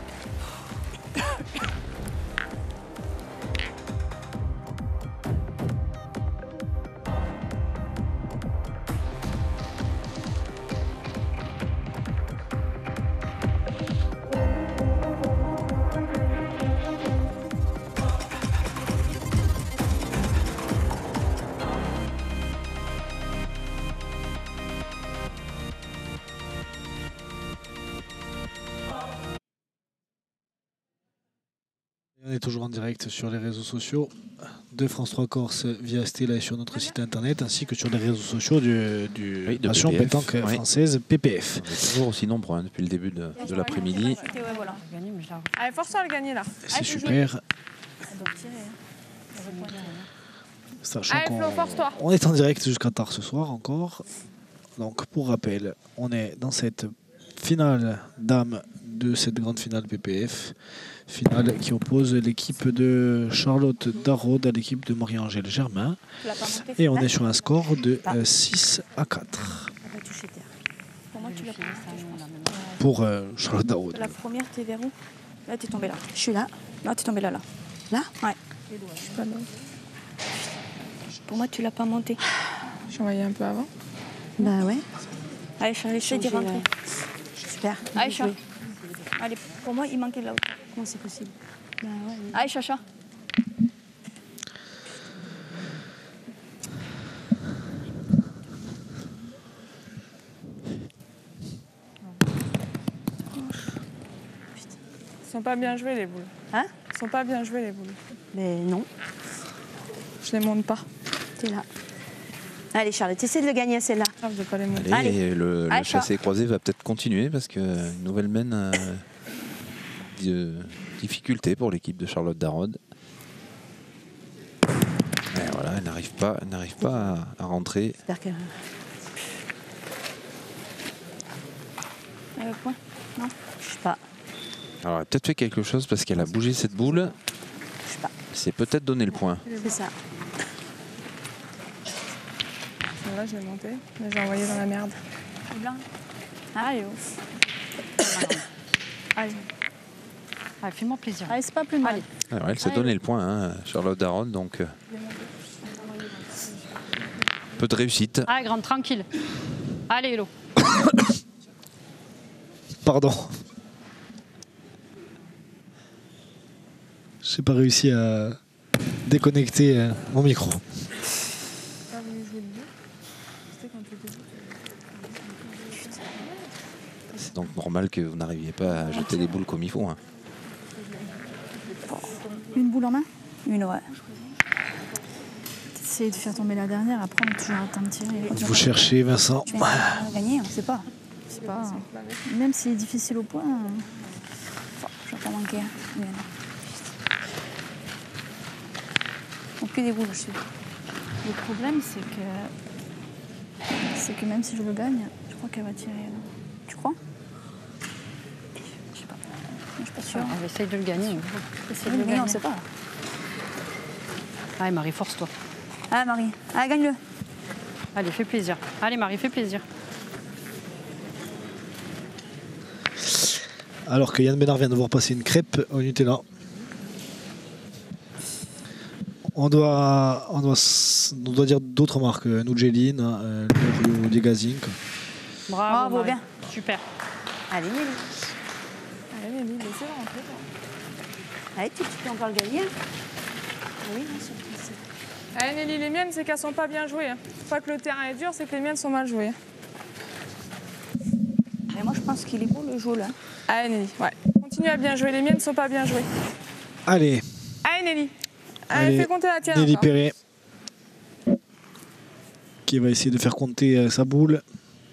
[SPEAKER 1] On est toujours en direct sur les réseaux sociaux de France trois Corse via Stella et sur notre site internet ainsi que sur les réseaux sociaux du, du
[SPEAKER 2] Oui, de
[SPEAKER 1] Passion
[SPEAKER 2] P P F,
[SPEAKER 1] Pétanque
[SPEAKER 2] oui.
[SPEAKER 1] Française P P F.
[SPEAKER 2] On est toujours aussi nombreux hein, depuis le début de, de l'après-midi.
[SPEAKER 5] Ouais, voilà.
[SPEAKER 7] Gagné, mais je la
[SPEAKER 3] Allez, force-toi à le gagner là.
[SPEAKER 1] C'est super.
[SPEAKER 5] Elle doit tirer. Hein. Elle veut pas derrière.
[SPEAKER 1] Sachant
[SPEAKER 3] Allez, Flo,
[SPEAKER 1] qu'on
[SPEAKER 3] force-toi.
[SPEAKER 1] on est en direct jusqu'à tard ce soir encore. Donc pour rappel, on est dans cette finale d'âme de cette grande finale P P F. Finale qui oppose l'équipe de Charlotte Darroud à l'équipe de Marie-Angèle Germain.
[SPEAKER 5] Tu l'as pas monté.
[SPEAKER 1] Et on est sur un score de euh, six à quatre
[SPEAKER 6] On va toucher terre.
[SPEAKER 5] Pour moi, tu l'as pas monté, je pense.
[SPEAKER 1] pour euh, Charlotte Darroud.
[SPEAKER 5] La première, t'es vers où? Là, t'es tombé là.
[SPEAKER 6] Je suis là.
[SPEAKER 5] Là, t'es tombé là, là.
[SPEAKER 6] Là
[SPEAKER 5] Ouais. Je suis pas loin. Pour moi, tu l'as pas monté.
[SPEAKER 3] Je suis envoyé un peu avant.
[SPEAKER 6] Bah ouais.
[SPEAKER 5] Allez, Charles, essaye d'y
[SPEAKER 6] Changer,
[SPEAKER 5] rentrer.
[SPEAKER 6] Super.
[SPEAKER 5] Allez, Charles. Allez, pour moi, il manquait là-haut.
[SPEAKER 6] Comment c'est possible? Bah ouais.
[SPEAKER 5] Allez, Chacha.
[SPEAKER 3] Ils sont pas bien joués les boules.
[SPEAKER 6] Hein?
[SPEAKER 3] Ils sont pas bien joués les boules.
[SPEAKER 6] Mais non,
[SPEAKER 3] Je les monte pas.
[SPEAKER 6] t'es là. Allez Charlotte, essaie de le gagner celle-là.
[SPEAKER 3] Grave de pas les monter.
[SPEAKER 2] Allez,
[SPEAKER 6] Allez.
[SPEAKER 2] et le, le
[SPEAKER 6] Allez,
[SPEAKER 2] chassé croisé va peut-être continuer parce qu'une nouvelle mène euh, de difficulté pour l'équipe de Charlotte Darroud. Et voilà, elle n'arrive pas, elle n'arrive pas à, à rentrer.
[SPEAKER 6] J'espère que...
[SPEAKER 5] Euh, point. Non.
[SPEAKER 6] Je sais pas.
[SPEAKER 2] Alors elle a peut-être fait quelque chose parce qu'elle a bougé cette boule.
[SPEAKER 6] Je sais pas.
[SPEAKER 2] C'est peut-être donné le point.
[SPEAKER 6] C'est ça.
[SPEAKER 3] Là, je l'ai monté, mais j'ai envoyé dans la merde.
[SPEAKER 5] C'est blanc. Allez, oh. Allez.
[SPEAKER 7] Allez, fais-moi plaisir.
[SPEAKER 5] Allez, c'est pas plus mal.
[SPEAKER 2] Alors elle s'est
[SPEAKER 5] Allez.
[SPEAKER 2] donné le point, hein, Charlotte Darroud, donc euh, peu de réussite.
[SPEAKER 7] Allez, grande, tranquille. Allez, Hello.
[SPEAKER 1] Pardon. J'ai pas réussi à déconnecter euh, mon micro.
[SPEAKER 3] Pas voulu jouer le deux. C'était quand tu étais
[SPEAKER 2] C'est donc normal que vous n'arriviez pas à jeter les boules comme il faut. Hein.
[SPEAKER 5] Une boule en main? Une, ouais. Essayer de faire tomber la dernière, après on est toujours en train de tirer.
[SPEAKER 1] Vous cherchez Vincent.
[SPEAKER 5] Tu vas gagner, on sait pas. C'est pas. Même si c'est difficile au point, euh, je vais pas manquer. Hein. Mais non. Donc plus des boules, je sais. Le problème, c'est que. C'est que même si je le gagne, je crois qu'elle va tirer. Là. Tu crois? Je sais pas. Je suis pas sûre.
[SPEAKER 7] On essaye de le gagner.
[SPEAKER 5] C'est le gagner, on sait pas.
[SPEAKER 7] Allez, Marie, force-toi.
[SPEAKER 5] Ah, Marie. Ah, gagne-le.
[SPEAKER 7] Allez, fais plaisir. Allez, Marie, fais plaisir.
[SPEAKER 1] Alors que Yann Bénard vient de voir passer une crêpe au Nutella. On doit, on doit, on doit dire d'autres marques. Nugelin, euh, L'Orio Degazing.
[SPEAKER 7] Bravo,
[SPEAKER 5] Bravo,
[SPEAKER 7] Marie.
[SPEAKER 5] bien.
[SPEAKER 7] Super.
[SPEAKER 6] Allez, Nelly.
[SPEAKER 3] Allez, Nelly, laissez-la rentrer.
[SPEAKER 6] Allez, tu, tu peux encore le gagner. Ah oui, non, c'est c'est-
[SPEAKER 3] Allez, Nelly, les miennes, c'est qu'elles sont pas bien jouées. Hein. Pas que le terrain est dur, c'est que les miennes sont mal jouées.
[SPEAKER 5] Mais moi, je pense qu'il est beau le jeu là.
[SPEAKER 3] Allez, Nelly, ouais. Continue à bien jouer. Les miennes sont pas bien jouées.
[SPEAKER 1] Allez,
[SPEAKER 3] Allez, Nelly. Allez,
[SPEAKER 1] Allez,
[SPEAKER 3] fais compter la tienne.
[SPEAKER 1] Nelly
[SPEAKER 3] encore.
[SPEAKER 1] Perret qui va essayer de faire compter euh, sa boule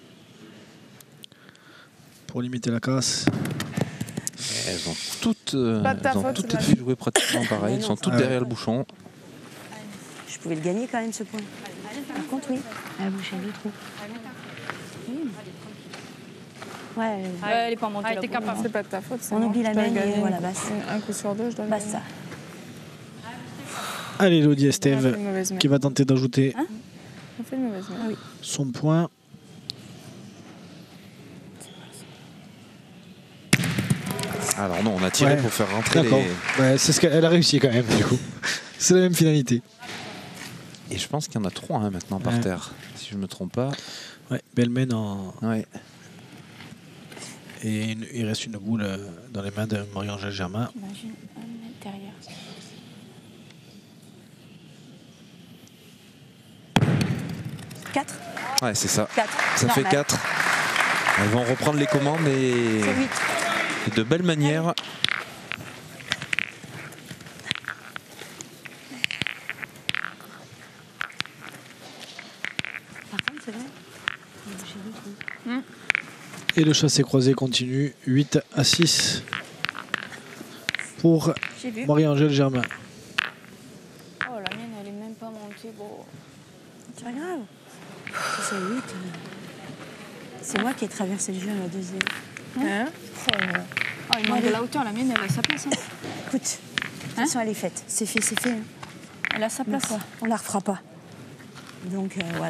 [SPEAKER 1] pour limiter la casse.
[SPEAKER 2] Elles ont toutes, euh,
[SPEAKER 3] Pas de ta
[SPEAKER 2] elles ont
[SPEAKER 3] faute,
[SPEAKER 2] toutes
[SPEAKER 3] c'est
[SPEAKER 2] été jouées pratiquement pareil. Elles sont toutes
[SPEAKER 1] Ouais.
[SPEAKER 2] derrière le bouchon.
[SPEAKER 6] Je pouvais le gagner quand même, ce point. Par contre, oui. Ah, vous chez trop. Ouais,
[SPEAKER 5] Ouais, elle est pas montée.
[SPEAKER 7] Ah,
[SPEAKER 5] la
[SPEAKER 7] t'es
[SPEAKER 5] boule.
[SPEAKER 7] capable.
[SPEAKER 3] C'est pas de ta faute. c'est
[SPEAKER 6] on
[SPEAKER 3] bon,
[SPEAKER 6] oublie la
[SPEAKER 3] je dois le
[SPEAKER 6] main et
[SPEAKER 3] gagner.
[SPEAKER 6] voilà, basse.
[SPEAKER 3] Un coup sur deux, je dois le
[SPEAKER 6] Basse
[SPEAKER 3] gagner.
[SPEAKER 6] ça.
[SPEAKER 1] Allez, Elodie
[SPEAKER 3] On a
[SPEAKER 1] Estève
[SPEAKER 3] fait une mauvaise main.
[SPEAKER 1] qui va tenter d'ajouter
[SPEAKER 6] Hein
[SPEAKER 3] On fait une mauvaise main.
[SPEAKER 1] son point.
[SPEAKER 2] Alors non, on a tiré
[SPEAKER 1] Ouais.
[SPEAKER 2] pour faire rentrer
[SPEAKER 1] D'accord.
[SPEAKER 2] les...
[SPEAKER 1] Ouais, c'est ce qu'elle a réussi quand même, du coup. C'est la même finalité.
[SPEAKER 2] Et je pense qu'il y en a trois hein, maintenant par
[SPEAKER 1] Ouais.
[SPEAKER 2] terre, si je ne me trompe pas.
[SPEAKER 1] Ouais, Bellman en...
[SPEAKER 2] Ouais.
[SPEAKER 1] Et une- il reste une boule euh, dans les mains de Marie-Angèle Germain.
[SPEAKER 5] Imagine un intérieur.
[SPEAKER 6] quatre.
[SPEAKER 2] Ouais, c'est ça.
[SPEAKER 6] quatre.
[SPEAKER 2] Ça fait
[SPEAKER 6] Normal.
[SPEAKER 2] quatre. Elles vont reprendre les commandes et,
[SPEAKER 6] C'est huit.
[SPEAKER 2] et de belle manière.
[SPEAKER 6] Par contre, c'est vrai. J'ai vu trop.
[SPEAKER 1] Et le chassé croisé continue. huit à six pour
[SPEAKER 5] J'ai vu.
[SPEAKER 1] Marie-Angèle Germain.
[SPEAKER 5] Oh, la mienne, elle est même pas montée. Bon.
[SPEAKER 6] C'est pas grave. C'est huit. euh. C'est moi qui ai traversé le jeu à la deuxième.
[SPEAKER 3] Hein
[SPEAKER 5] Ah, il manque de la hauteur. La mienne, elle a sa place. Hein.
[SPEAKER 6] Écoute, de toute façon, elle est faite. C'est fait, c'est fait. hein.
[SPEAKER 5] Elle a sa place.
[SPEAKER 6] D'accord. On la refera pas. Donc euh, voilà.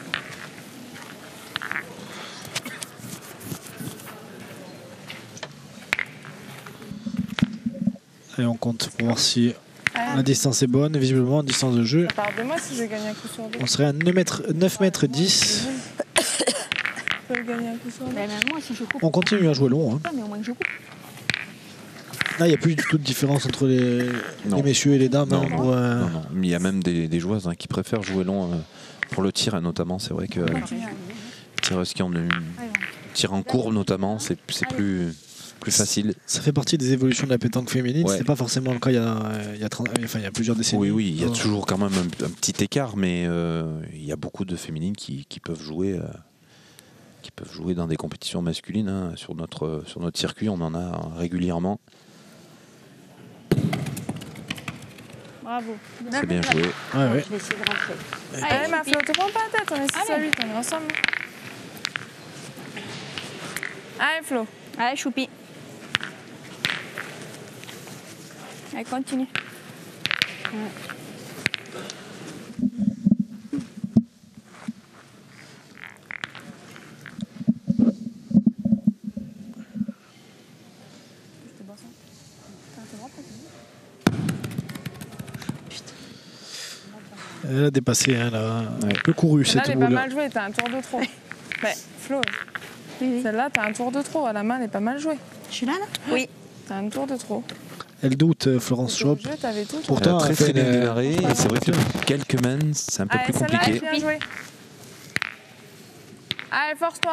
[SPEAKER 1] Et on compte pour voir si
[SPEAKER 3] Ah.
[SPEAKER 1] la distance est bonne. Visiblement, en distance de jeu,
[SPEAKER 3] Ça part de moi si je gagne un coup sur deux.
[SPEAKER 1] on serait à neuf mètres, neuf mètres dix.
[SPEAKER 3] Je peux gagner un coup sur deux.
[SPEAKER 5] Ben, même moi, si je coupe.
[SPEAKER 1] On continue à jouer long. hein.
[SPEAKER 5] Pas, mais au moins que je coupe.
[SPEAKER 1] Là, il n'y a plus du tout de différence entre les,
[SPEAKER 2] Non.
[SPEAKER 1] les messieurs et les dames.
[SPEAKER 2] Non,
[SPEAKER 1] hein,
[SPEAKER 2] non,
[SPEAKER 1] pour, euh,
[SPEAKER 2] non, non. Mais il y a même des, des joueuses hein, qui préfèrent jouer long euh, pour le tir, et notamment, c'est vrai que les tireuses qui ont une tir en courbe, notamment, c'est c'est plus, plus facile.
[SPEAKER 1] Ça fait partie des évolutions de la pétanque féminine.
[SPEAKER 2] Ouais.
[SPEAKER 1] C'était pas forcément le cas il y a, il y a, trente enfin, il y a plusieurs décennies.
[SPEAKER 2] Oui, oui, il y a
[SPEAKER 1] Oh.
[SPEAKER 2] toujours quand même un, un petit écart, mais euh, il y a beaucoup de féminines qui, qui peuvent jouer. euh, qui peuvent jouer dans des compétitions masculines hein. Sur notre sur notre circuit, on en a régulièrement.
[SPEAKER 5] Bravo.
[SPEAKER 2] C'est bien joué.
[SPEAKER 1] Ouais, ouais.
[SPEAKER 6] Je vais essayer de rentrer.
[SPEAKER 3] Allez, ma Flo, te prends pas la tête, on est six à
[SPEAKER 5] Allez.
[SPEAKER 3] huit, on est ensemble. Allez, Flo.
[SPEAKER 5] Allez, choupi. Allez, continue.
[SPEAKER 1] Elle a dépassé, hein, elle a
[SPEAKER 2] Ouais.
[SPEAKER 1] un peu couru
[SPEAKER 3] Là,
[SPEAKER 1] cette
[SPEAKER 3] elle est pas
[SPEAKER 1] boule.
[SPEAKER 3] mal jouée, t'as un tour de trop. Mais Flo, celle-là, t'as un tour de trop. À la main, elle est pas mal jouée.
[SPEAKER 6] Je suis là, là
[SPEAKER 5] Oui.
[SPEAKER 3] T'as un tour de trop.
[SPEAKER 1] Elle doute, euh, Florence
[SPEAKER 3] Au
[SPEAKER 1] Chop.
[SPEAKER 3] jeu, t'avais tout. toi.
[SPEAKER 1] Pourtant,
[SPEAKER 2] Elle a
[SPEAKER 1] elle
[SPEAKER 2] très
[SPEAKER 1] fait
[SPEAKER 2] très bien
[SPEAKER 1] une-
[SPEAKER 2] démarré, et c'est vrai que quelques mains, c'est un peu
[SPEAKER 3] Allez,
[SPEAKER 2] plus
[SPEAKER 3] celle-là, elle est
[SPEAKER 2] compliqué.
[SPEAKER 3] bien jouée. Allez, force-toi.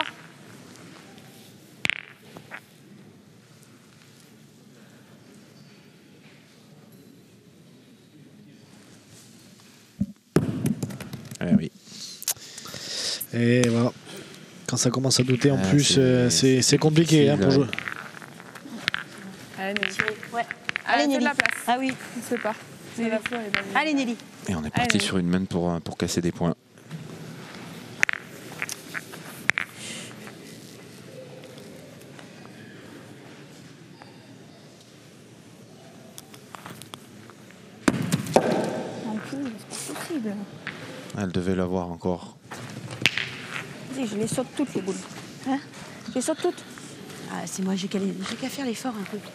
[SPEAKER 2] Ouais, oui.
[SPEAKER 1] Et voilà. Quand ça commence à douter, en
[SPEAKER 2] Ah,
[SPEAKER 1] plus,
[SPEAKER 2] c'est-
[SPEAKER 1] euh, c'est c'est compliqué hein, pour
[SPEAKER 2] difficile,
[SPEAKER 1] jouer.
[SPEAKER 3] Allez, Nelly.
[SPEAKER 6] Ouais.
[SPEAKER 3] Allez, fais de
[SPEAKER 6] Nelly.
[SPEAKER 3] la place.
[SPEAKER 6] Ah oui.
[SPEAKER 3] On se sépare. C'est la Flo, elle est pas bien.
[SPEAKER 6] Allez, Nelly.
[SPEAKER 2] Et on est parti
[SPEAKER 3] Allez.
[SPEAKER 2] sur une main pour, euh, pour casser des points.
[SPEAKER 5] En poule. possible.
[SPEAKER 2] Elle devait l'avoir encore.
[SPEAKER 6] Vas-y, je les saute toutes, les boules. Hein? Je les saute toutes. Ah, c'est moi, j'ai qu'à les- j'ai qu'à faire l'effort un peu.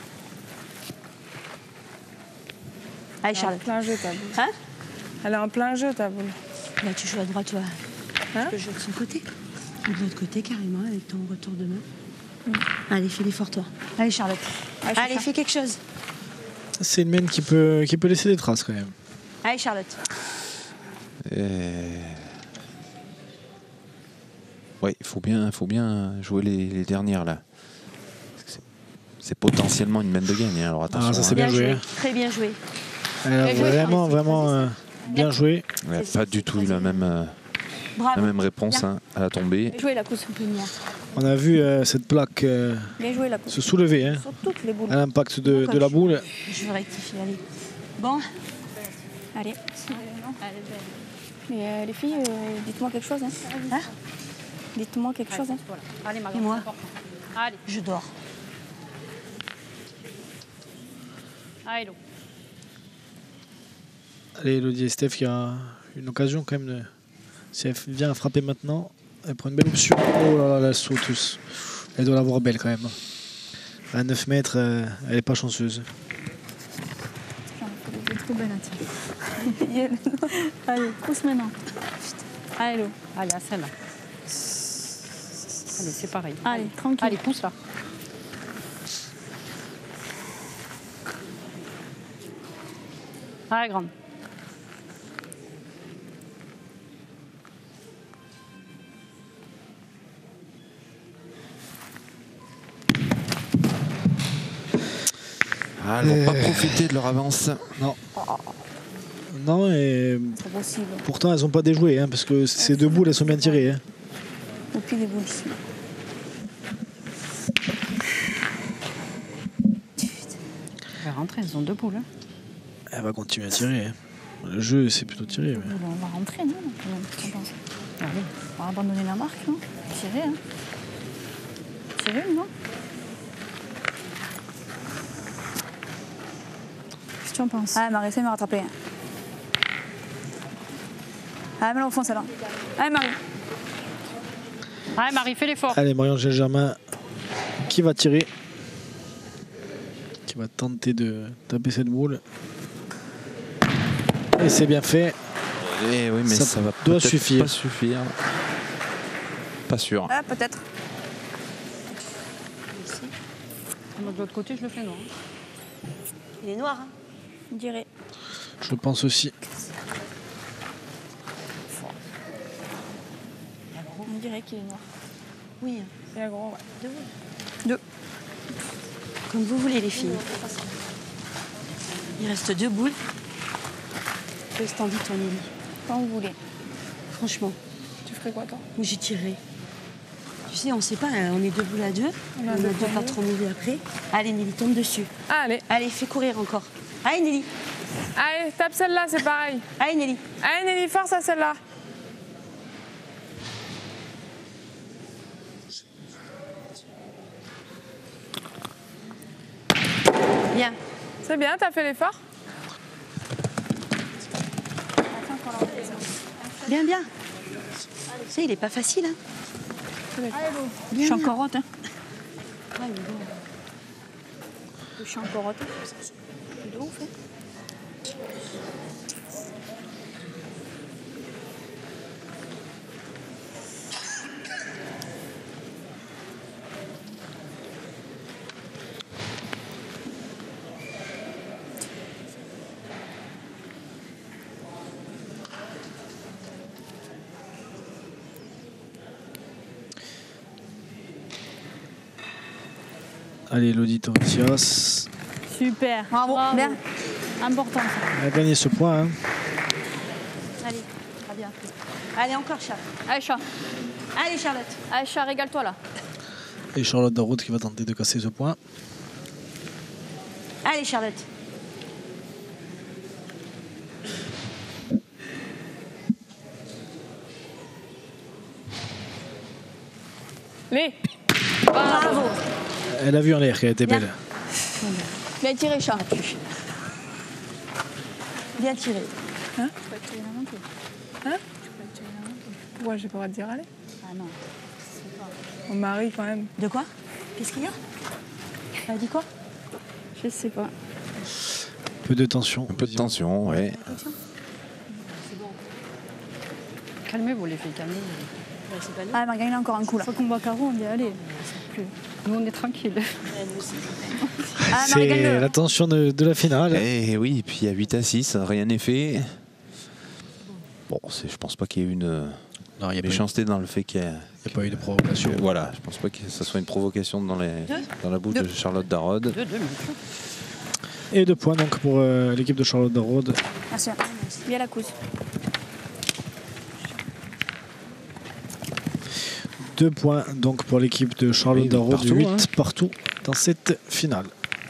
[SPEAKER 6] Allez,
[SPEAKER 3] Elle est en
[SPEAKER 6] Charlotte.
[SPEAKER 3] plein jeu, ta boule.
[SPEAKER 6] Hein?
[SPEAKER 3] Elle est en plein jeu, ta boule.
[SPEAKER 6] Là, tu joues à droite, toi.
[SPEAKER 3] Hein?
[SPEAKER 6] Tu peux jouer de son côté. Ou de l'autre côté, carrément, avec ton retour de main. Mm. Allez, fais l'effort, toi. Allez, Charlotte.
[SPEAKER 3] Allez,
[SPEAKER 6] Allez, fais quelque chose.
[SPEAKER 1] C'est une main qui peut, qui peut laisser des traces quand même.
[SPEAKER 6] Allez, Charlotte.
[SPEAKER 2] Et... Ouais, il faut bien, faut bien jouer les, les dernières là. C'est- C'est potentiellement une main de gagne, hein, alors attention.
[SPEAKER 1] Ah, ça, c'est
[SPEAKER 2] hein.
[SPEAKER 1] bien joué.
[SPEAKER 6] Très bien joué.
[SPEAKER 1] Elle a
[SPEAKER 6] Bien joué,
[SPEAKER 1] vraiment,
[SPEAKER 6] Charlotte.
[SPEAKER 1] vraiment euh, bien joué.
[SPEAKER 2] Elle n'a pas du tout eu la même, euh,
[SPEAKER 6] Bravo.
[SPEAKER 2] la même réponse
[SPEAKER 6] Bien.
[SPEAKER 2] hein, à la tombée.
[SPEAKER 6] Bien joué, la pousse plénière.
[SPEAKER 1] On a vu euh, cette plaque euh,
[SPEAKER 6] Bien joué, la pousse.
[SPEAKER 1] se soulever hein,
[SPEAKER 6] Sur toutes les boules.
[SPEAKER 1] à l'impact de, de la boule.
[SPEAKER 6] Je vais rectifier, allez. Bon. Allez.
[SPEAKER 5] Mais euh, les filles, euh, dites-moi quelque chose. Hein.
[SPEAKER 6] Hein?
[SPEAKER 5] Dites-moi quelque chose. Hein.
[SPEAKER 7] Voilà. Allez, Marie,
[SPEAKER 6] Et moi?
[SPEAKER 7] c'est important. Allez,
[SPEAKER 6] Je dors.
[SPEAKER 7] allez, l'eau.
[SPEAKER 1] Allez, Elodie et Steph, il y a une occasion quand même. De... Si elle vient à frapper maintenant, elle prend une belle option. Oh là là, là, elle saute tous. Elle doit l'avoir belle quand même. À neuf mètres, euh, elle n'est pas chanceuse.
[SPEAKER 5] J'en ai trop belle, tiens. Allez, pousse maintenant. Allez, l'eau.
[SPEAKER 7] Allez, à celle-là. Allez, c'est pareil.
[SPEAKER 5] Allez, tranquille.
[SPEAKER 7] Allez, pousse là. Allez, grande.
[SPEAKER 2] Ah, elles vont pas profiter de leur avance.
[SPEAKER 1] Non. Non, et
[SPEAKER 5] C'est possible.
[SPEAKER 1] pourtant elles n'ont pas déjoué, hein, parce que ces deux boules, elles sont bien tirées. Hein.
[SPEAKER 5] Au pied des boules ici.
[SPEAKER 7] Elle va rentrer, elles ont deux poules. Hein.
[SPEAKER 1] Elle va continuer à tirer. Hein. Le jeu, c'est plutôt tiré. Mais...
[SPEAKER 5] On va rentrer, non Qu'est-ce que t'en penses? On va abandonner la marque, non? Tirer, hein. Tirer, non? Qu'est-ce que tu en penses? Ah, Marie, essaie de me rattraper. Ah, mais là, au fond, celle-là. Allez, Marie.
[SPEAKER 7] Allez, Marie, fais l'effort.
[SPEAKER 1] Allez, Marion Germain qui va tirer. Qui va tenter de taper cette boule. Et c'est bien fait.
[SPEAKER 2] Et oui, mais
[SPEAKER 1] Ça
[SPEAKER 2] ça, va
[SPEAKER 1] doit
[SPEAKER 2] peut-être
[SPEAKER 1] suffire.
[SPEAKER 2] pas suffire. Pas sûr.
[SPEAKER 5] Ah, peut-être.
[SPEAKER 7] De l'autre côté, je le fais noir.
[SPEAKER 6] Il est noir, hein?
[SPEAKER 5] On dirait.
[SPEAKER 1] Je pense aussi.
[SPEAKER 5] On dirait qu'il est noir.
[SPEAKER 6] Oui.
[SPEAKER 3] Il y a gros, ouais.
[SPEAKER 6] Deux boules.
[SPEAKER 5] Deux.
[SPEAKER 6] Comme vous voulez, les filles. Il reste deux boules. Qu'est-ce que t'en dis, ton Élie?
[SPEAKER 5] Quand vous voulez.
[SPEAKER 6] Franchement,
[SPEAKER 3] Tu ferais quoi, toi?
[SPEAKER 6] où j'ai tiré. Tu sais, on sait pas, hein, on est deux boules à deux.
[SPEAKER 3] On
[SPEAKER 6] On
[SPEAKER 3] a
[SPEAKER 6] a
[SPEAKER 3] deux
[SPEAKER 6] deux pas
[SPEAKER 3] tombées.
[SPEAKER 6] trop mauvais après. Allez, Nelly, tombe dessus.
[SPEAKER 3] Allez,
[SPEAKER 6] Allez, fais courir encore. Allez, Nelly.
[SPEAKER 3] allez, tape celle-là, c'est pareil.
[SPEAKER 6] Allez, Nelly.
[SPEAKER 3] Allez, Nelly, force à celle-là.
[SPEAKER 6] Bien.
[SPEAKER 3] C'est bien, t'as fait l'effort?
[SPEAKER 6] Bien, bien. Tu sais, il est pas facile, hein.
[SPEAKER 5] Je suis encore haute, hein.
[SPEAKER 6] Ouais, mais bon.
[SPEAKER 5] Je suis encore haute. C'est de ouf, hein.
[SPEAKER 1] Allez, Elodie Tortias.
[SPEAKER 5] Super. Bravo. Bien. Important, ça.
[SPEAKER 1] Elle a gagné ce point. Hein.
[SPEAKER 6] Allez, très bien. Allez, encore, Charles.
[SPEAKER 5] Allez, chat.
[SPEAKER 6] Allez, Charlotte.
[SPEAKER 5] Allez, chat, régale-toi, là.
[SPEAKER 1] Et Charlotte Daroute qui va tenter de casser ce point.
[SPEAKER 6] Allez, Charlotte.
[SPEAKER 3] Les.
[SPEAKER 6] Bravo.
[SPEAKER 1] Elle a vu en l'air qu'elle était
[SPEAKER 6] Bien.
[SPEAKER 1] belle.
[SPEAKER 5] Bien tiré, chat.
[SPEAKER 6] Bien tiré.
[SPEAKER 3] Hein?
[SPEAKER 5] Tu peux tirer la main plus.
[SPEAKER 3] Hein?
[SPEAKER 5] Tu peux tirer la main plus.
[SPEAKER 3] Pourquoi j'ai pas le droit de dire aller?
[SPEAKER 5] Ah non. C'est pas.
[SPEAKER 3] Mon mari quand même.
[SPEAKER 6] De quoi? Qu'est-ce qu'il y a? Elle a dit quoi?
[SPEAKER 5] Je sais pas.
[SPEAKER 1] Peu de tension.
[SPEAKER 2] Un peu de tension, ouais.
[SPEAKER 7] Calmez-vous les filles, calmez-vous.
[SPEAKER 6] Ouais, c'est pas nous.
[SPEAKER 5] Ah, elle m'a gagné encore un coup là. Faut qu'on voit Caro, on dit allez.
[SPEAKER 7] Nous, on est tranquilles.
[SPEAKER 6] Ouais, nous aussi.
[SPEAKER 5] Ah, Marie gagne
[SPEAKER 1] C'est
[SPEAKER 5] le.
[SPEAKER 1] la tension de, de la finale.
[SPEAKER 2] Et oui, et puis il y a huit à six, rien n'est fait. Bon, c'est- je pense pas qu'il y ait une
[SPEAKER 1] Non, il n'y a, pas eu-
[SPEAKER 2] méchanceté dans le fait qu'il y a.
[SPEAKER 1] il y a pas eu de provocation.
[SPEAKER 2] que- voilà, je pense pas que ce soit une provocation dans, les, dans la bouche de Charlotte Darod.
[SPEAKER 7] Deux, deux, bien sûr.
[SPEAKER 1] Et deux points donc pour euh, l'équipe de Charlotte Darod.
[SPEAKER 5] Merci. Bien la cause.
[SPEAKER 1] Deux points donc pour l'équipe de Charlotte
[SPEAKER 2] Oui,
[SPEAKER 1] Darod.
[SPEAKER 2] partout,
[SPEAKER 1] huit
[SPEAKER 2] hein.
[SPEAKER 1] partout dans cette finale.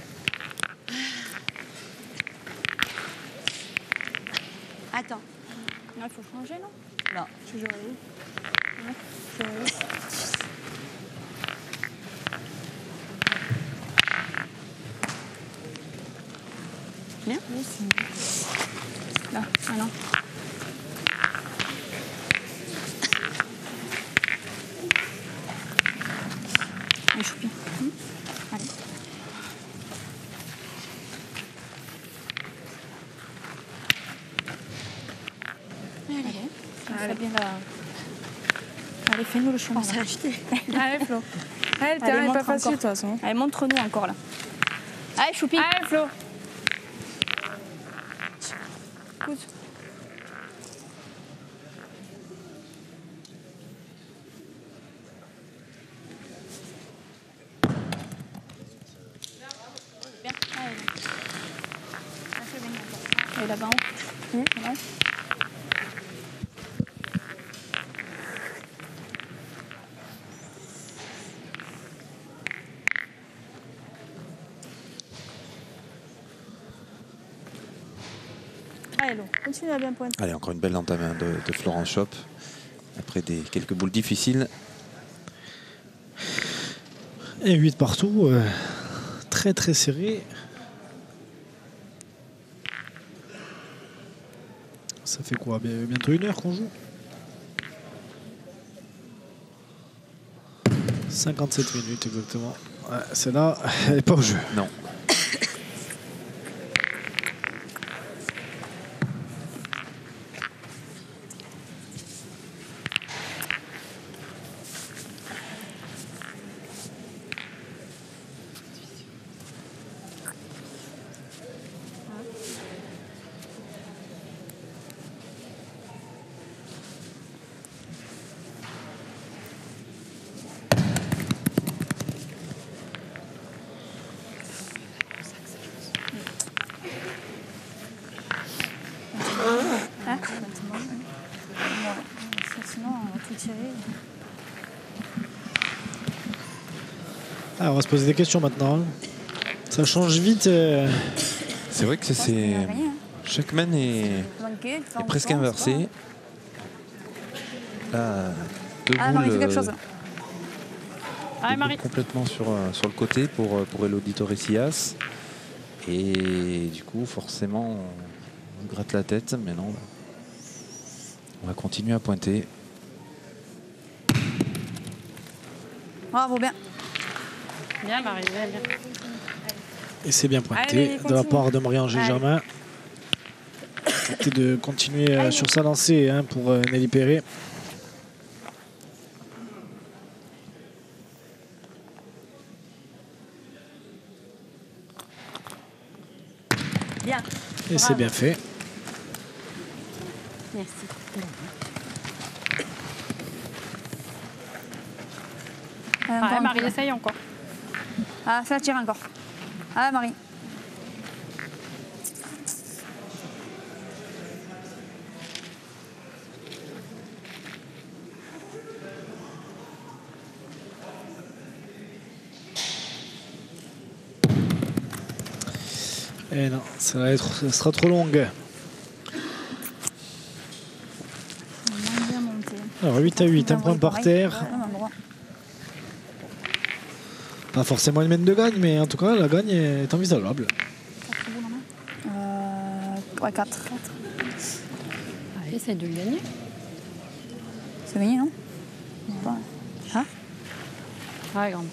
[SPEAKER 6] Attends.
[SPEAKER 5] Il faut changer, non?
[SPEAKER 6] Non.
[SPEAKER 5] Tu joues à où? Ouais, je joue à où?
[SPEAKER 6] Bien.
[SPEAKER 5] Là, ah non. Allez, choupi. Hum. Allez. Allez.
[SPEAKER 3] Allez.
[SPEAKER 5] Fais bien la... Allez, fais-nous le chemin.
[SPEAKER 6] On s'est acheté.
[SPEAKER 3] Allez Flo. Allez, le
[SPEAKER 5] Allez,
[SPEAKER 3] terrain est pas
[SPEAKER 5] montre
[SPEAKER 3] facile de
[SPEAKER 5] encore.
[SPEAKER 3] toute façon.
[SPEAKER 5] Allez, montre-nous encore là. Allez, choupi.
[SPEAKER 3] Allez Flo. Écoute.
[SPEAKER 5] Bien. Allez. Allez, bien encore. Allez, là-bas en haut. Hum, là. Allez, Lo, continue à bien pointer.
[SPEAKER 2] Allez, encore une belle entame hein, de, de Florence Chop. Après des, quelques boules difficiles.
[SPEAKER 1] Et huit partout. euh, très très serré. Ça fait quoi? Bien- Bientôt une heure qu'on joue? cinquante-sept minutes exactement. Ouais, celle-là, elle n'est pas au jeu.
[SPEAKER 2] Non.
[SPEAKER 5] Hein? Maintenant. Ouais. Sinon, on va tout tirer.
[SPEAKER 1] Ah, on va se poser des questions maintenant. hein. Ça change vite. euh,
[SPEAKER 2] C'est vrai que c'est-
[SPEAKER 5] Je pense qu'il y a
[SPEAKER 2] c'est.
[SPEAKER 5] rien.
[SPEAKER 2] Chaque main est,
[SPEAKER 5] Flanqué,
[SPEAKER 2] est
[SPEAKER 5] flanc,
[SPEAKER 2] presque
[SPEAKER 5] flanc,
[SPEAKER 2] inversée. Là, deux
[SPEAKER 5] Ah, Marie,
[SPEAKER 2] boules,
[SPEAKER 5] fais quelque
[SPEAKER 2] euh,
[SPEAKER 5] chose.
[SPEAKER 2] deux
[SPEAKER 7] Allez,
[SPEAKER 2] boules
[SPEAKER 7] Marie.
[SPEAKER 2] complètement sur, euh, sur le côté pour, euh, pour Elodie Torresillas. Et du coup, forcément, on gratte la tête. Mais non, on va continuer à pointer.
[SPEAKER 5] Bravo, bien.
[SPEAKER 7] Bien, Marie, bien, bien.
[SPEAKER 1] Et c'est bien
[SPEAKER 3] Allez,
[SPEAKER 1] pointé
[SPEAKER 3] continue.
[SPEAKER 1] de la part de Marie-Angèle
[SPEAKER 5] Allez.
[SPEAKER 1] Germain. Tenter de continuer euh,
[SPEAKER 5] Allez.
[SPEAKER 1] sur sa lancée hein, pour euh, Nelly Perret.
[SPEAKER 6] Bien.
[SPEAKER 1] Et c'est bien fait.
[SPEAKER 6] Merci.
[SPEAKER 5] Euh, encore
[SPEAKER 7] Allez,
[SPEAKER 5] un
[SPEAKER 7] Marie,
[SPEAKER 5] coup, là.
[SPEAKER 7] essaye encore.
[SPEAKER 5] Ah, fais la tire encore. Ah, Marie.
[SPEAKER 1] Et non, ça, va être, ça sera trop longue.
[SPEAKER 5] On a moins bien monté.
[SPEAKER 1] Alors huit à huit, un point par
[SPEAKER 5] Pareil,
[SPEAKER 1] terre.
[SPEAKER 5] au même endroit.
[SPEAKER 1] Pas forcément une mène de gagne, mais en tout cas, la gagne est envisageable.
[SPEAKER 5] Euh, ouais, quatre.
[SPEAKER 7] Essaye de le gagner.
[SPEAKER 5] C'est gagné, non? Pas. Ah?
[SPEAKER 7] Ah, grande.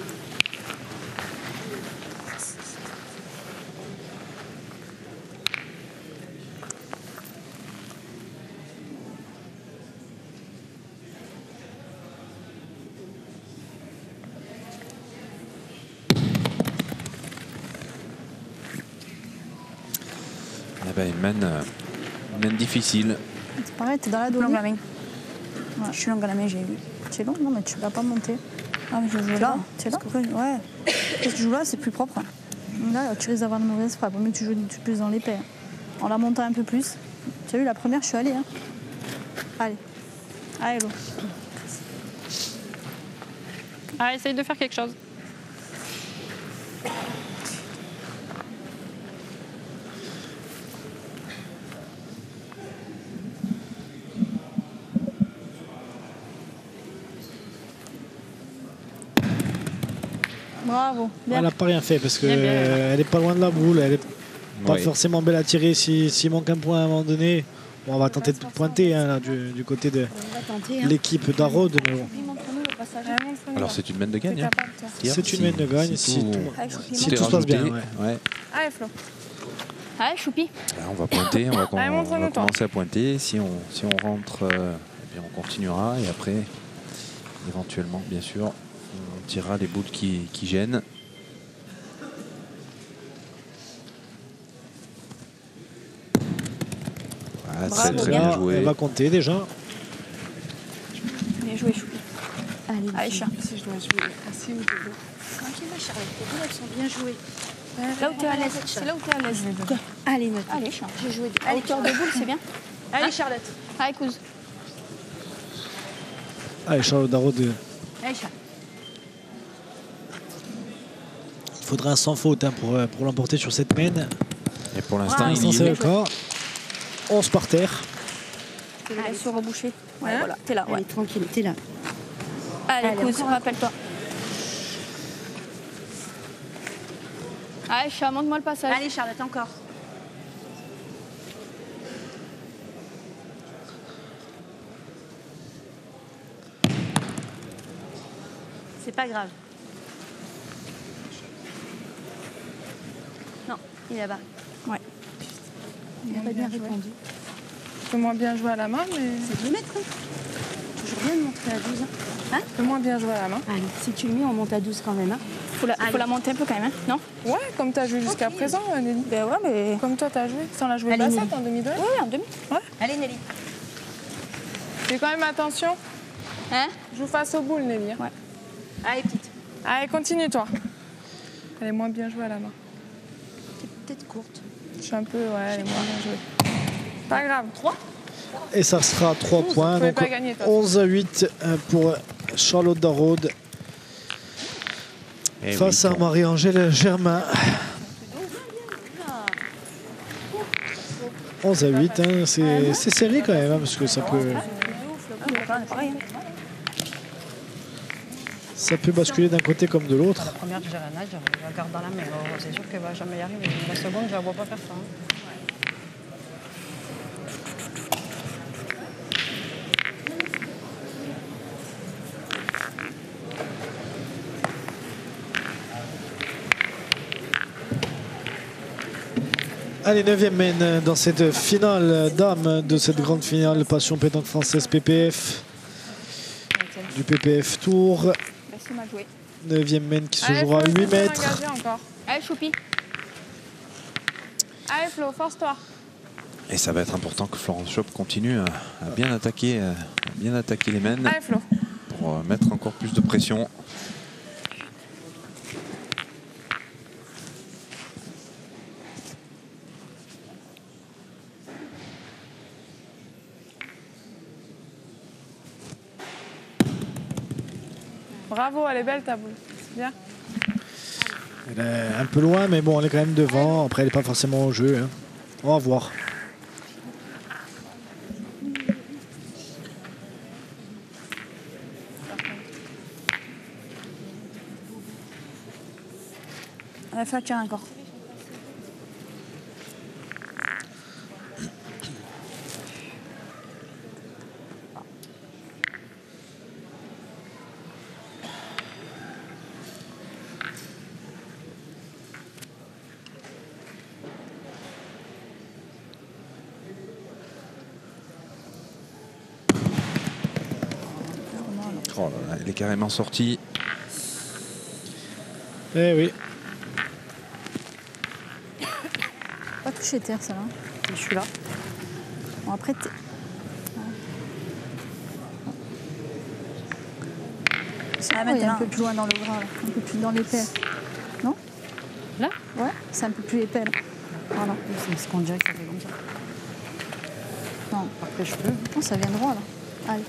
[SPEAKER 2] Ah ben, une main, euh, une main difficile.
[SPEAKER 5] C'est pareil, t'es dans la
[SPEAKER 6] Longue
[SPEAKER 5] double.
[SPEAKER 6] la main.
[SPEAKER 5] Ouais.
[SPEAKER 6] Je suis longue à la main, j'ai vu.
[SPEAKER 5] Tu es long? Non, mais tu vas pas monter.
[SPEAKER 6] Ah, mais je joue
[SPEAKER 5] T'es
[SPEAKER 6] là.
[SPEAKER 5] là? T'es là? Ouais. Quand tu joues là, c'est plus propre. Là, tu risques d'avoir une mauvaise frappe. Mais tu joues plus dans l'épée. En la montant un peu plus. Tu as vu, la première, je suis allée. Hein. Allez. Allez, l'eau.
[SPEAKER 7] Ah, essaye de faire quelque chose.
[SPEAKER 5] Bravo. Bien.
[SPEAKER 1] Elle n'a pas rien fait parce
[SPEAKER 7] Bien, bien.
[SPEAKER 1] qu'elle n'est pas loin de la boule. Elle n'est pas
[SPEAKER 2] Oui.
[SPEAKER 1] forcément belle à tirer s'il si, s'il manque un point à un moment donné. Bon, on va tenter de pointer hein, là, du, du côté de
[SPEAKER 6] On va tenter. Hein.
[SPEAKER 1] l'équipe d'Araude. Mais bon,
[SPEAKER 6] Montre-nous le passage.
[SPEAKER 3] Allez, montre-nous.
[SPEAKER 2] Alors c'est une main de
[SPEAKER 3] T'es
[SPEAKER 2] gagne. hein.
[SPEAKER 3] capable, toi.
[SPEAKER 2] Hier,
[SPEAKER 1] c'est une main de gagne si, tout,
[SPEAKER 6] Avec Choupi,
[SPEAKER 1] si
[SPEAKER 2] tout est
[SPEAKER 1] tout se passe bien.
[SPEAKER 2] rajouté,
[SPEAKER 1] ouais.
[SPEAKER 2] ouais.
[SPEAKER 3] Allez, Flo.
[SPEAKER 5] Allez, choupi.
[SPEAKER 2] Là, on va pointer, on va, com-
[SPEAKER 3] Allez,
[SPEAKER 2] on
[SPEAKER 3] montre-nous,
[SPEAKER 2] va
[SPEAKER 3] toi.
[SPEAKER 2] commencer à pointer. Si on, si on rentre, euh, eh bien, on continuera et après, éventuellement, bien sûr, on tirera les boules qui, qui gênent. Voilà, très
[SPEAKER 5] Bravo,
[SPEAKER 2] très
[SPEAKER 1] Là,
[SPEAKER 2] bien
[SPEAKER 1] elle
[SPEAKER 2] joué.
[SPEAKER 1] va compter déjà.
[SPEAKER 6] Bien joué, Choupi. Allez,
[SPEAKER 5] Allez,
[SPEAKER 6] Choupi.
[SPEAKER 5] chat.
[SPEAKER 3] Si je dois jouer assis ou debout.
[SPEAKER 6] Tranquille, ma Charlotte. Tes boules, elles sont bien jouées.
[SPEAKER 5] Là où t'es à l'aise. C'est là où t'es à l'aise.
[SPEAKER 6] Allez, notre.
[SPEAKER 5] Allez, chat.
[SPEAKER 6] J'ai joué.
[SPEAKER 5] À hauteur de boule, c'est bien.
[SPEAKER 6] Allez, Charlotte.
[SPEAKER 5] Allez, couse.
[SPEAKER 1] Allez, Charlotte d'Araude.
[SPEAKER 6] Allez, chat.
[SPEAKER 1] Il faudrait un sans faute hein, pour, euh, pour l'emporter sur cette main.
[SPEAKER 2] Et pour
[SPEAKER 1] Pour
[SPEAKER 2] l'instant,
[SPEAKER 1] l'instant,
[SPEAKER 2] il
[SPEAKER 1] c'est
[SPEAKER 2] y
[SPEAKER 1] le
[SPEAKER 2] est.
[SPEAKER 1] cas. onze par terre.
[SPEAKER 5] Allez, se reboucher. Ouais,
[SPEAKER 3] Hein?
[SPEAKER 5] voilà. T'es là, ouais.
[SPEAKER 6] Allez, tranquille, t'es là.
[SPEAKER 5] Allez,
[SPEAKER 6] Allez,
[SPEAKER 5] couse,
[SPEAKER 6] encore.
[SPEAKER 5] rappelle-toi. Allez, chat, montre-moi le passage.
[SPEAKER 6] Allez, Charlotte, encore. C'est pas grave. Non, il est là-bas.
[SPEAKER 5] Ouais.
[SPEAKER 6] Il n'a pas bien répondu.
[SPEAKER 3] Tu peux moins bien jouer à la main, mais.
[SPEAKER 6] C'est deux mètres. Hein. Toujours bien de montrer à douze. Hein.
[SPEAKER 3] Tu peux moins bien jouer à la main.
[SPEAKER 6] Allez, si tu le mets, on monte à douze quand même. Hein.
[SPEAKER 5] Faut la,
[SPEAKER 6] Allez.
[SPEAKER 5] faut la monter un peu quand même, hein, non?
[SPEAKER 3] Ouais, comme tu as joué jusqu'à
[SPEAKER 6] Ok.
[SPEAKER 3] présent, Nelly.
[SPEAKER 5] Ben ouais, mais.
[SPEAKER 3] Comme toi, tu as joué. Sans la jouer
[SPEAKER 6] Allez,
[SPEAKER 3] bassette
[SPEAKER 6] Nelly.
[SPEAKER 3] en demi-deux.
[SPEAKER 5] Oui, en demi.
[SPEAKER 6] Allez, Nelly.
[SPEAKER 3] Fais quand même attention.
[SPEAKER 5] Hein?
[SPEAKER 3] Joue face aux boules, Nelly. hein.
[SPEAKER 5] Ouais.
[SPEAKER 6] Allez, petite.
[SPEAKER 3] Allez, continue, toi. Elle est moins bien jouée à la main.
[SPEAKER 6] T'es peut-être courte.
[SPEAKER 3] Je suis un peu. Ouais, elle est moins bien jouée. Pas grave.
[SPEAKER 1] Et ça sera trois points.
[SPEAKER 3] pouvez
[SPEAKER 1] Donc
[SPEAKER 3] pas gagner, toi.
[SPEAKER 1] onze à huit euh, pour Charlotte d'Araude
[SPEAKER 2] Eh
[SPEAKER 1] face
[SPEAKER 2] oui,
[SPEAKER 1] à Marie-Angèle Germain. onze à huit, hein, c'est c'est serré quand même, hein, parce que ça peut,
[SPEAKER 5] Pareil, hein.
[SPEAKER 1] ça peut basculer d'un côté comme de l'autre.
[SPEAKER 7] La première, je dirais nage, je la garde dans la main. Oh, c'est sûr qu'elle va jamais y arriver. La seconde, je la vois pas faire ça. hein.
[SPEAKER 1] Allez, neuvième main dans cette finale dame de cette grande finale Passion Pétanque Française P P F du P P F Tour.
[SPEAKER 5] Merci, mal joué.
[SPEAKER 1] neuvième main qui se
[SPEAKER 3] Allez,
[SPEAKER 1] jouera à
[SPEAKER 3] Flo,
[SPEAKER 1] huit
[SPEAKER 3] il faut bien
[SPEAKER 1] mètres.
[SPEAKER 3] engager encore.
[SPEAKER 5] Allez, choupi.
[SPEAKER 3] Allez, Flo, force-toi.
[SPEAKER 2] Et ça va être important que Florence Chop continue à, à bien attaquer, à bien attaquer les mains
[SPEAKER 3] Allez, Flo.
[SPEAKER 2] pour euh, mettre encore plus de pression.
[SPEAKER 3] Bravo, elle est belle ta boule. C'est bien.
[SPEAKER 1] Elle est un peu loin, mais bon, elle est quand même devant. Après, elle n'est pas forcément au jeu. hein. On va voir.
[SPEAKER 5] On va faire tirer encore.
[SPEAKER 2] Oh là là, elle est carrément sortie.
[SPEAKER 1] Eh oui.
[SPEAKER 5] Pas touché terre, ça là.
[SPEAKER 6] Je suis là.
[SPEAKER 5] Bon, après, t'es-
[SPEAKER 6] Ah,
[SPEAKER 5] Oh, il est un
[SPEAKER 6] maintenant.
[SPEAKER 5] peu plus loin dans le gras, là. Un peu plus dans l'épais. Non?
[SPEAKER 6] Là?
[SPEAKER 5] Ouais, c'est un peu plus épais, là. Voilà.
[SPEAKER 6] C'est ce qu'on dirait que ça fait comme ça.
[SPEAKER 5] Non,
[SPEAKER 6] Après, je peux.
[SPEAKER 5] non, ça vient droit, là. Allez.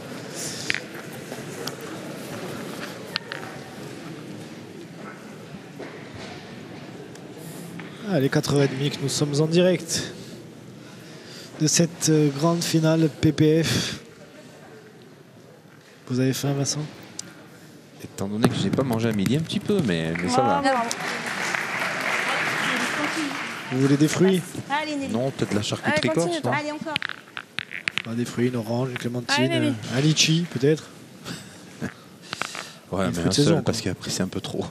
[SPEAKER 1] Allez, quatre heures trente que nous sommes en direct de cette euh, grande finale P P F. Vous avez faim, Vincent?
[SPEAKER 2] Étant donné que je n'ai pas mangé à midi un petit peu, mais, mais ça va.
[SPEAKER 1] Vous voulez des fruits?
[SPEAKER 6] Allez, Nelly.
[SPEAKER 2] Non, peut-être la charcuterie
[SPEAKER 3] Allez, continue,
[SPEAKER 2] corse,
[SPEAKER 3] toi.
[SPEAKER 2] non?
[SPEAKER 6] Allez, encore.
[SPEAKER 1] Ah, des fruits, une orange, une clémentine,
[SPEAKER 3] Allez, Nelly.
[SPEAKER 1] euh, un litchi peut-être.
[SPEAKER 2] Ouais,
[SPEAKER 1] Des
[SPEAKER 2] mais
[SPEAKER 1] fruits
[SPEAKER 2] un
[SPEAKER 1] de saison,
[SPEAKER 2] seul,
[SPEAKER 1] quoi.
[SPEAKER 2] parce qu'après c'est un peu trop.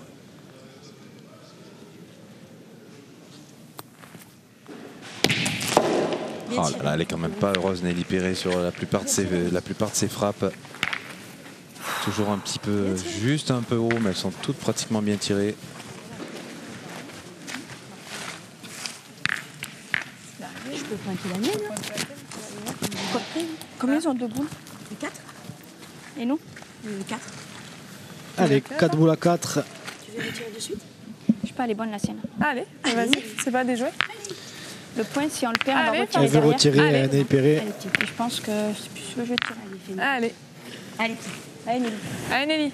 [SPEAKER 6] Bien
[SPEAKER 2] Oh
[SPEAKER 6] tiré.
[SPEAKER 2] là là, elle est quand même pas heureuse, Nelly Perret, sur la plupart de ses, la plupart de ses frappes. Toujours un petit peu, juste un peu haut, mais elles sont toutes pratiquement bien tirées.
[SPEAKER 6] Je peux pointer la mienne. hein.
[SPEAKER 5] Combien ils ont de boules?
[SPEAKER 6] Le quatre.
[SPEAKER 5] Et nous?
[SPEAKER 6] Le quatre.
[SPEAKER 1] Allez, quatre boules à quatre.
[SPEAKER 6] Tu veux retirer de suite?
[SPEAKER 5] Je sais pas, elle est bonne, la sienne.
[SPEAKER 3] Allez, vas-y, c'est pas des jouets.
[SPEAKER 5] Le point, si on le perd, on
[SPEAKER 3] Allez,
[SPEAKER 5] va
[SPEAKER 1] On
[SPEAKER 5] retirer
[SPEAKER 1] veut
[SPEAKER 5] derrière.
[SPEAKER 1] retirer
[SPEAKER 3] Allez.
[SPEAKER 1] euh, Nelly Perret.
[SPEAKER 5] Allez, petit. Et je pense que c'est plus ce que je vais tirer.
[SPEAKER 6] Allez, fais-le.
[SPEAKER 3] Allez,
[SPEAKER 6] Allez, petit.
[SPEAKER 5] Allez, Nelly.
[SPEAKER 3] allez Nelly.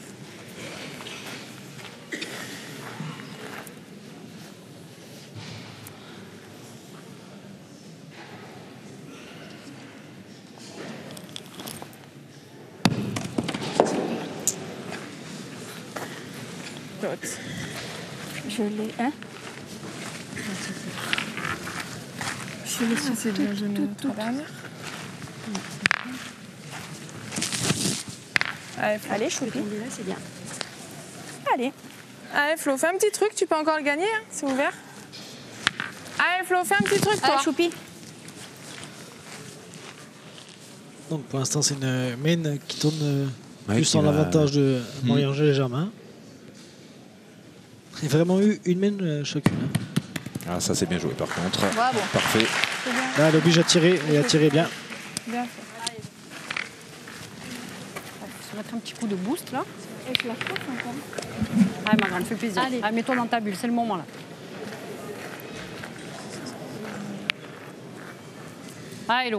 [SPEAKER 3] L'autre.
[SPEAKER 5] Je l'ai, hein? Je l'ai
[SPEAKER 3] Ah, c'est bien, je mets la trois dernières. Allez, Flo.
[SPEAKER 5] Allez,
[SPEAKER 6] Tu
[SPEAKER 5] choupi.
[SPEAKER 6] peux tomber là, c'est bien.
[SPEAKER 5] Allez.
[SPEAKER 3] Allez, Flo, fais un petit truc, tu peux encore le gagner, hein, c'est ouvert. Allez, Flo, fais un petit truc, toi.
[SPEAKER 5] Allez, choupi.
[SPEAKER 1] Donc pour l'instant, c'est une main qui tourne euh,
[SPEAKER 2] Ouais,
[SPEAKER 1] plus
[SPEAKER 2] qui
[SPEAKER 1] en
[SPEAKER 2] va-
[SPEAKER 1] l'avantage de
[SPEAKER 2] Hmm.
[SPEAKER 1] Marie-Angèle Germain. Il y a vraiment eu une main euh, chacune. hein.
[SPEAKER 2] Ah, ça c'est bien joué par contre.
[SPEAKER 5] Bravo.
[SPEAKER 2] Parfait.
[SPEAKER 3] C'est bien,
[SPEAKER 1] Là, elle oblige à tirer et à tirer bien.
[SPEAKER 3] bien fait.
[SPEAKER 6] Il faut se mettre un petit coup de boost là.
[SPEAKER 5] Et je la frappe encore.
[SPEAKER 6] Allez, ma grande, fais plaisir.
[SPEAKER 5] Allez.
[SPEAKER 6] Allez, mets-toi dans ta bulle, c'est le moment là. Ah, hello.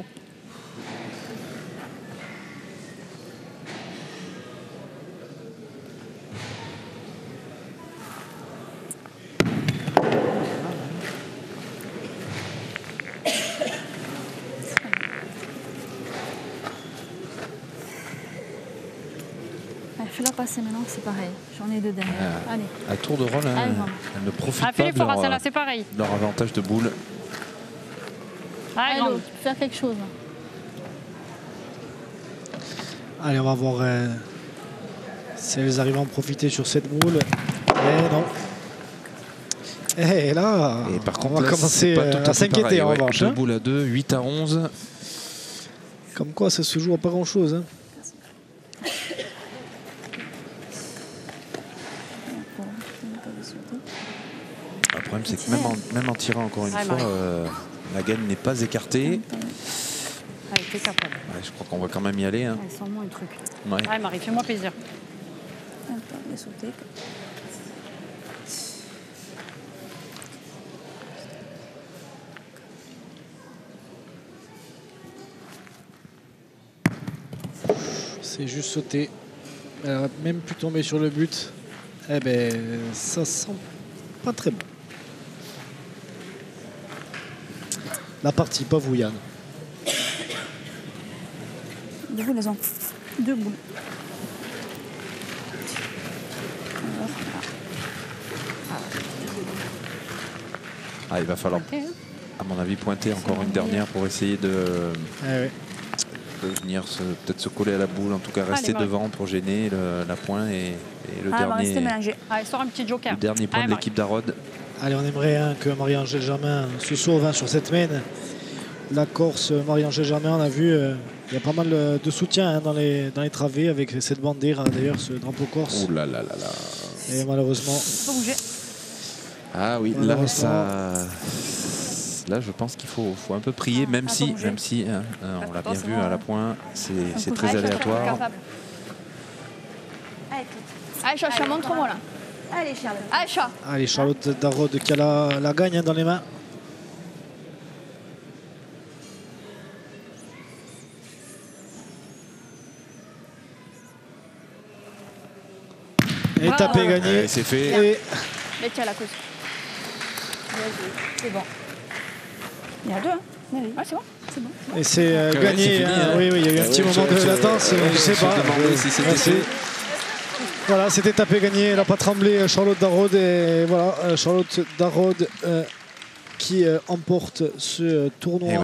[SPEAKER 5] Allez, fais-la passer maintenant, c'est pareil. J'en ai deux derrière.
[SPEAKER 2] Ah.
[SPEAKER 5] Allez.
[SPEAKER 2] À tour de rôle, hein,
[SPEAKER 5] Allez, maman.
[SPEAKER 2] elle ne profite
[SPEAKER 6] Ah,
[SPEAKER 2] pas
[SPEAKER 6] fais
[SPEAKER 2] de
[SPEAKER 6] l'effort à
[SPEAKER 2] leur,
[SPEAKER 6] celle-là, c'est pareil.
[SPEAKER 2] de leur avantage de boule.
[SPEAKER 6] Allez,
[SPEAKER 5] Allez,
[SPEAKER 6] grande.
[SPEAKER 5] l'autre, tu peux faire quelque chose.
[SPEAKER 1] Allez, on va voir euh, si elles arrivent à en profiter sur cette boule. Mais non. Et là,
[SPEAKER 2] Et par
[SPEAKER 1] on
[SPEAKER 2] contre,
[SPEAKER 1] va
[SPEAKER 2] là,
[SPEAKER 1] commencer
[SPEAKER 2] c'est pas
[SPEAKER 1] euh,
[SPEAKER 2] tout
[SPEAKER 1] à
[SPEAKER 2] à fait
[SPEAKER 1] s'inquiéter
[SPEAKER 2] pareil,
[SPEAKER 1] en
[SPEAKER 2] ouais.
[SPEAKER 1] revanche.
[SPEAKER 2] Deux
[SPEAKER 1] hein.
[SPEAKER 2] boules à deux, huit à onze.
[SPEAKER 1] Comme quoi, ça se joue à pas grand-chose. hein.
[SPEAKER 2] Le problème, c'est que même en, même en tirant encore une
[SPEAKER 6] Ouais,
[SPEAKER 2] fois,
[SPEAKER 6] Marie.
[SPEAKER 2] euh, la gaine n'est pas écartée.
[SPEAKER 6] Allez, t'es capable.
[SPEAKER 2] Ouais, je crois qu'on va quand même y aller. hein.
[SPEAKER 6] Allez, sens-moi un truc.
[SPEAKER 2] Ouais.
[SPEAKER 6] Allez, Marie, fais-moi plaisir.
[SPEAKER 5] Attends, laisse sauter.
[SPEAKER 1] C'est juste sauter. Elle aurait même pu tomber sur le but. Eh ben, ça sent pas très bon. La partie, pas vous, Yann.
[SPEAKER 5] Deux boules, elles ont. Deux boules.
[SPEAKER 2] Ah, il va falloir,
[SPEAKER 6] Pointer, hein.
[SPEAKER 2] à mon avis, pointer encore une dernière pour essayer de,
[SPEAKER 1] Eh ouais.
[SPEAKER 2] de venir se- peut-être se coller à la boule, en tout cas rester
[SPEAKER 6] Marie.
[SPEAKER 2] devant pour gêner le- la pointe et, et le
[SPEAKER 5] Ah, elle va rester
[SPEAKER 2] dernier,
[SPEAKER 5] mélangée.
[SPEAKER 6] Allez, sors un petit joker.
[SPEAKER 2] le dernier point
[SPEAKER 6] Allez,
[SPEAKER 2] de
[SPEAKER 6] Marie.
[SPEAKER 2] l'équipe d'Arod.
[SPEAKER 1] Allez, on aimerait hein, que Marie-Angèle Germain se sauve hein, sur cette main. La Corse, Marie-Angèle Germain, on a vu, euh, Il y a pas mal de soutien hein, dans, les, dans les travées avec cette bandière, d'ailleurs, ce drapeau corse.
[SPEAKER 2] Ouh là là là là.
[SPEAKER 1] Et malheureusement.
[SPEAKER 3] Faut bouger.
[SPEAKER 2] Ah oui, là, ça... là je pense qu'il faut, faut un peu prier,
[SPEAKER 3] Ah,
[SPEAKER 2] même, si,
[SPEAKER 3] bouger.
[SPEAKER 2] même si, hein, hein, on l'a bien vu à la pointe, c'est très
[SPEAKER 3] Allez,
[SPEAKER 2] aléatoire.
[SPEAKER 3] capable.
[SPEAKER 6] Allez, Pete.
[SPEAKER 3] Allez, Chacha, montre-moi là.
[SPEAKER 6] Allez, Charlotte.
[SPEAKER 3] Allez, Chat.
[SPEAKER 1] Allez, Charlotte Darrod qui a la, la gagne hein, dans les mains. Étape est gagnée.
[SPEAKER 2] Ouais, c'est fait.
[SPEAKER 1] Et
[SPEAKER 3] Mais tiens, la cause.
[SPEAKER 6] C'est bon. Il y a deux, hein.
[SPEAKER 3] Ouais, c'est bon. C'est bon.
[SPEAKER 1] Et c'est euh,
[SPEAKER 2] Ouais,
[SPEAKER 1] gagné.
[SPEAKER 2] c'est fini,
[SPEAKER 1] hein.
[SPEAKER 2] hein.
[SPEAKER 1] Oui, oui, il y a eu un
[SPEAKER 2] Ouais,
[SPEAKER 1] petit
[SPEAKER 2] ouais,
[SPEAKER 1] moment
[SPEAKER 2] je-
[SPEAKER 1] de
[SPEAKER 2] je-
[SPEAKER 1] latence.
[SPEAKER 2] ouais,
[SPEAKER 1] je sais
[SPEAKER 2] je
[SPEAKER 1] pas.
[SPEAKER 2] me demandais si c'était
[SPEAKER 1] Merci.
[SPEAKER 2] fait.
[SPEAKER 1] Voilà, c'était tapé gagné. Elle n'a pas tremblé, Charlotte Darrod. Et voilà, euh, Charlotte Darrod euh, qui euh, emporte ce euh, tournoi.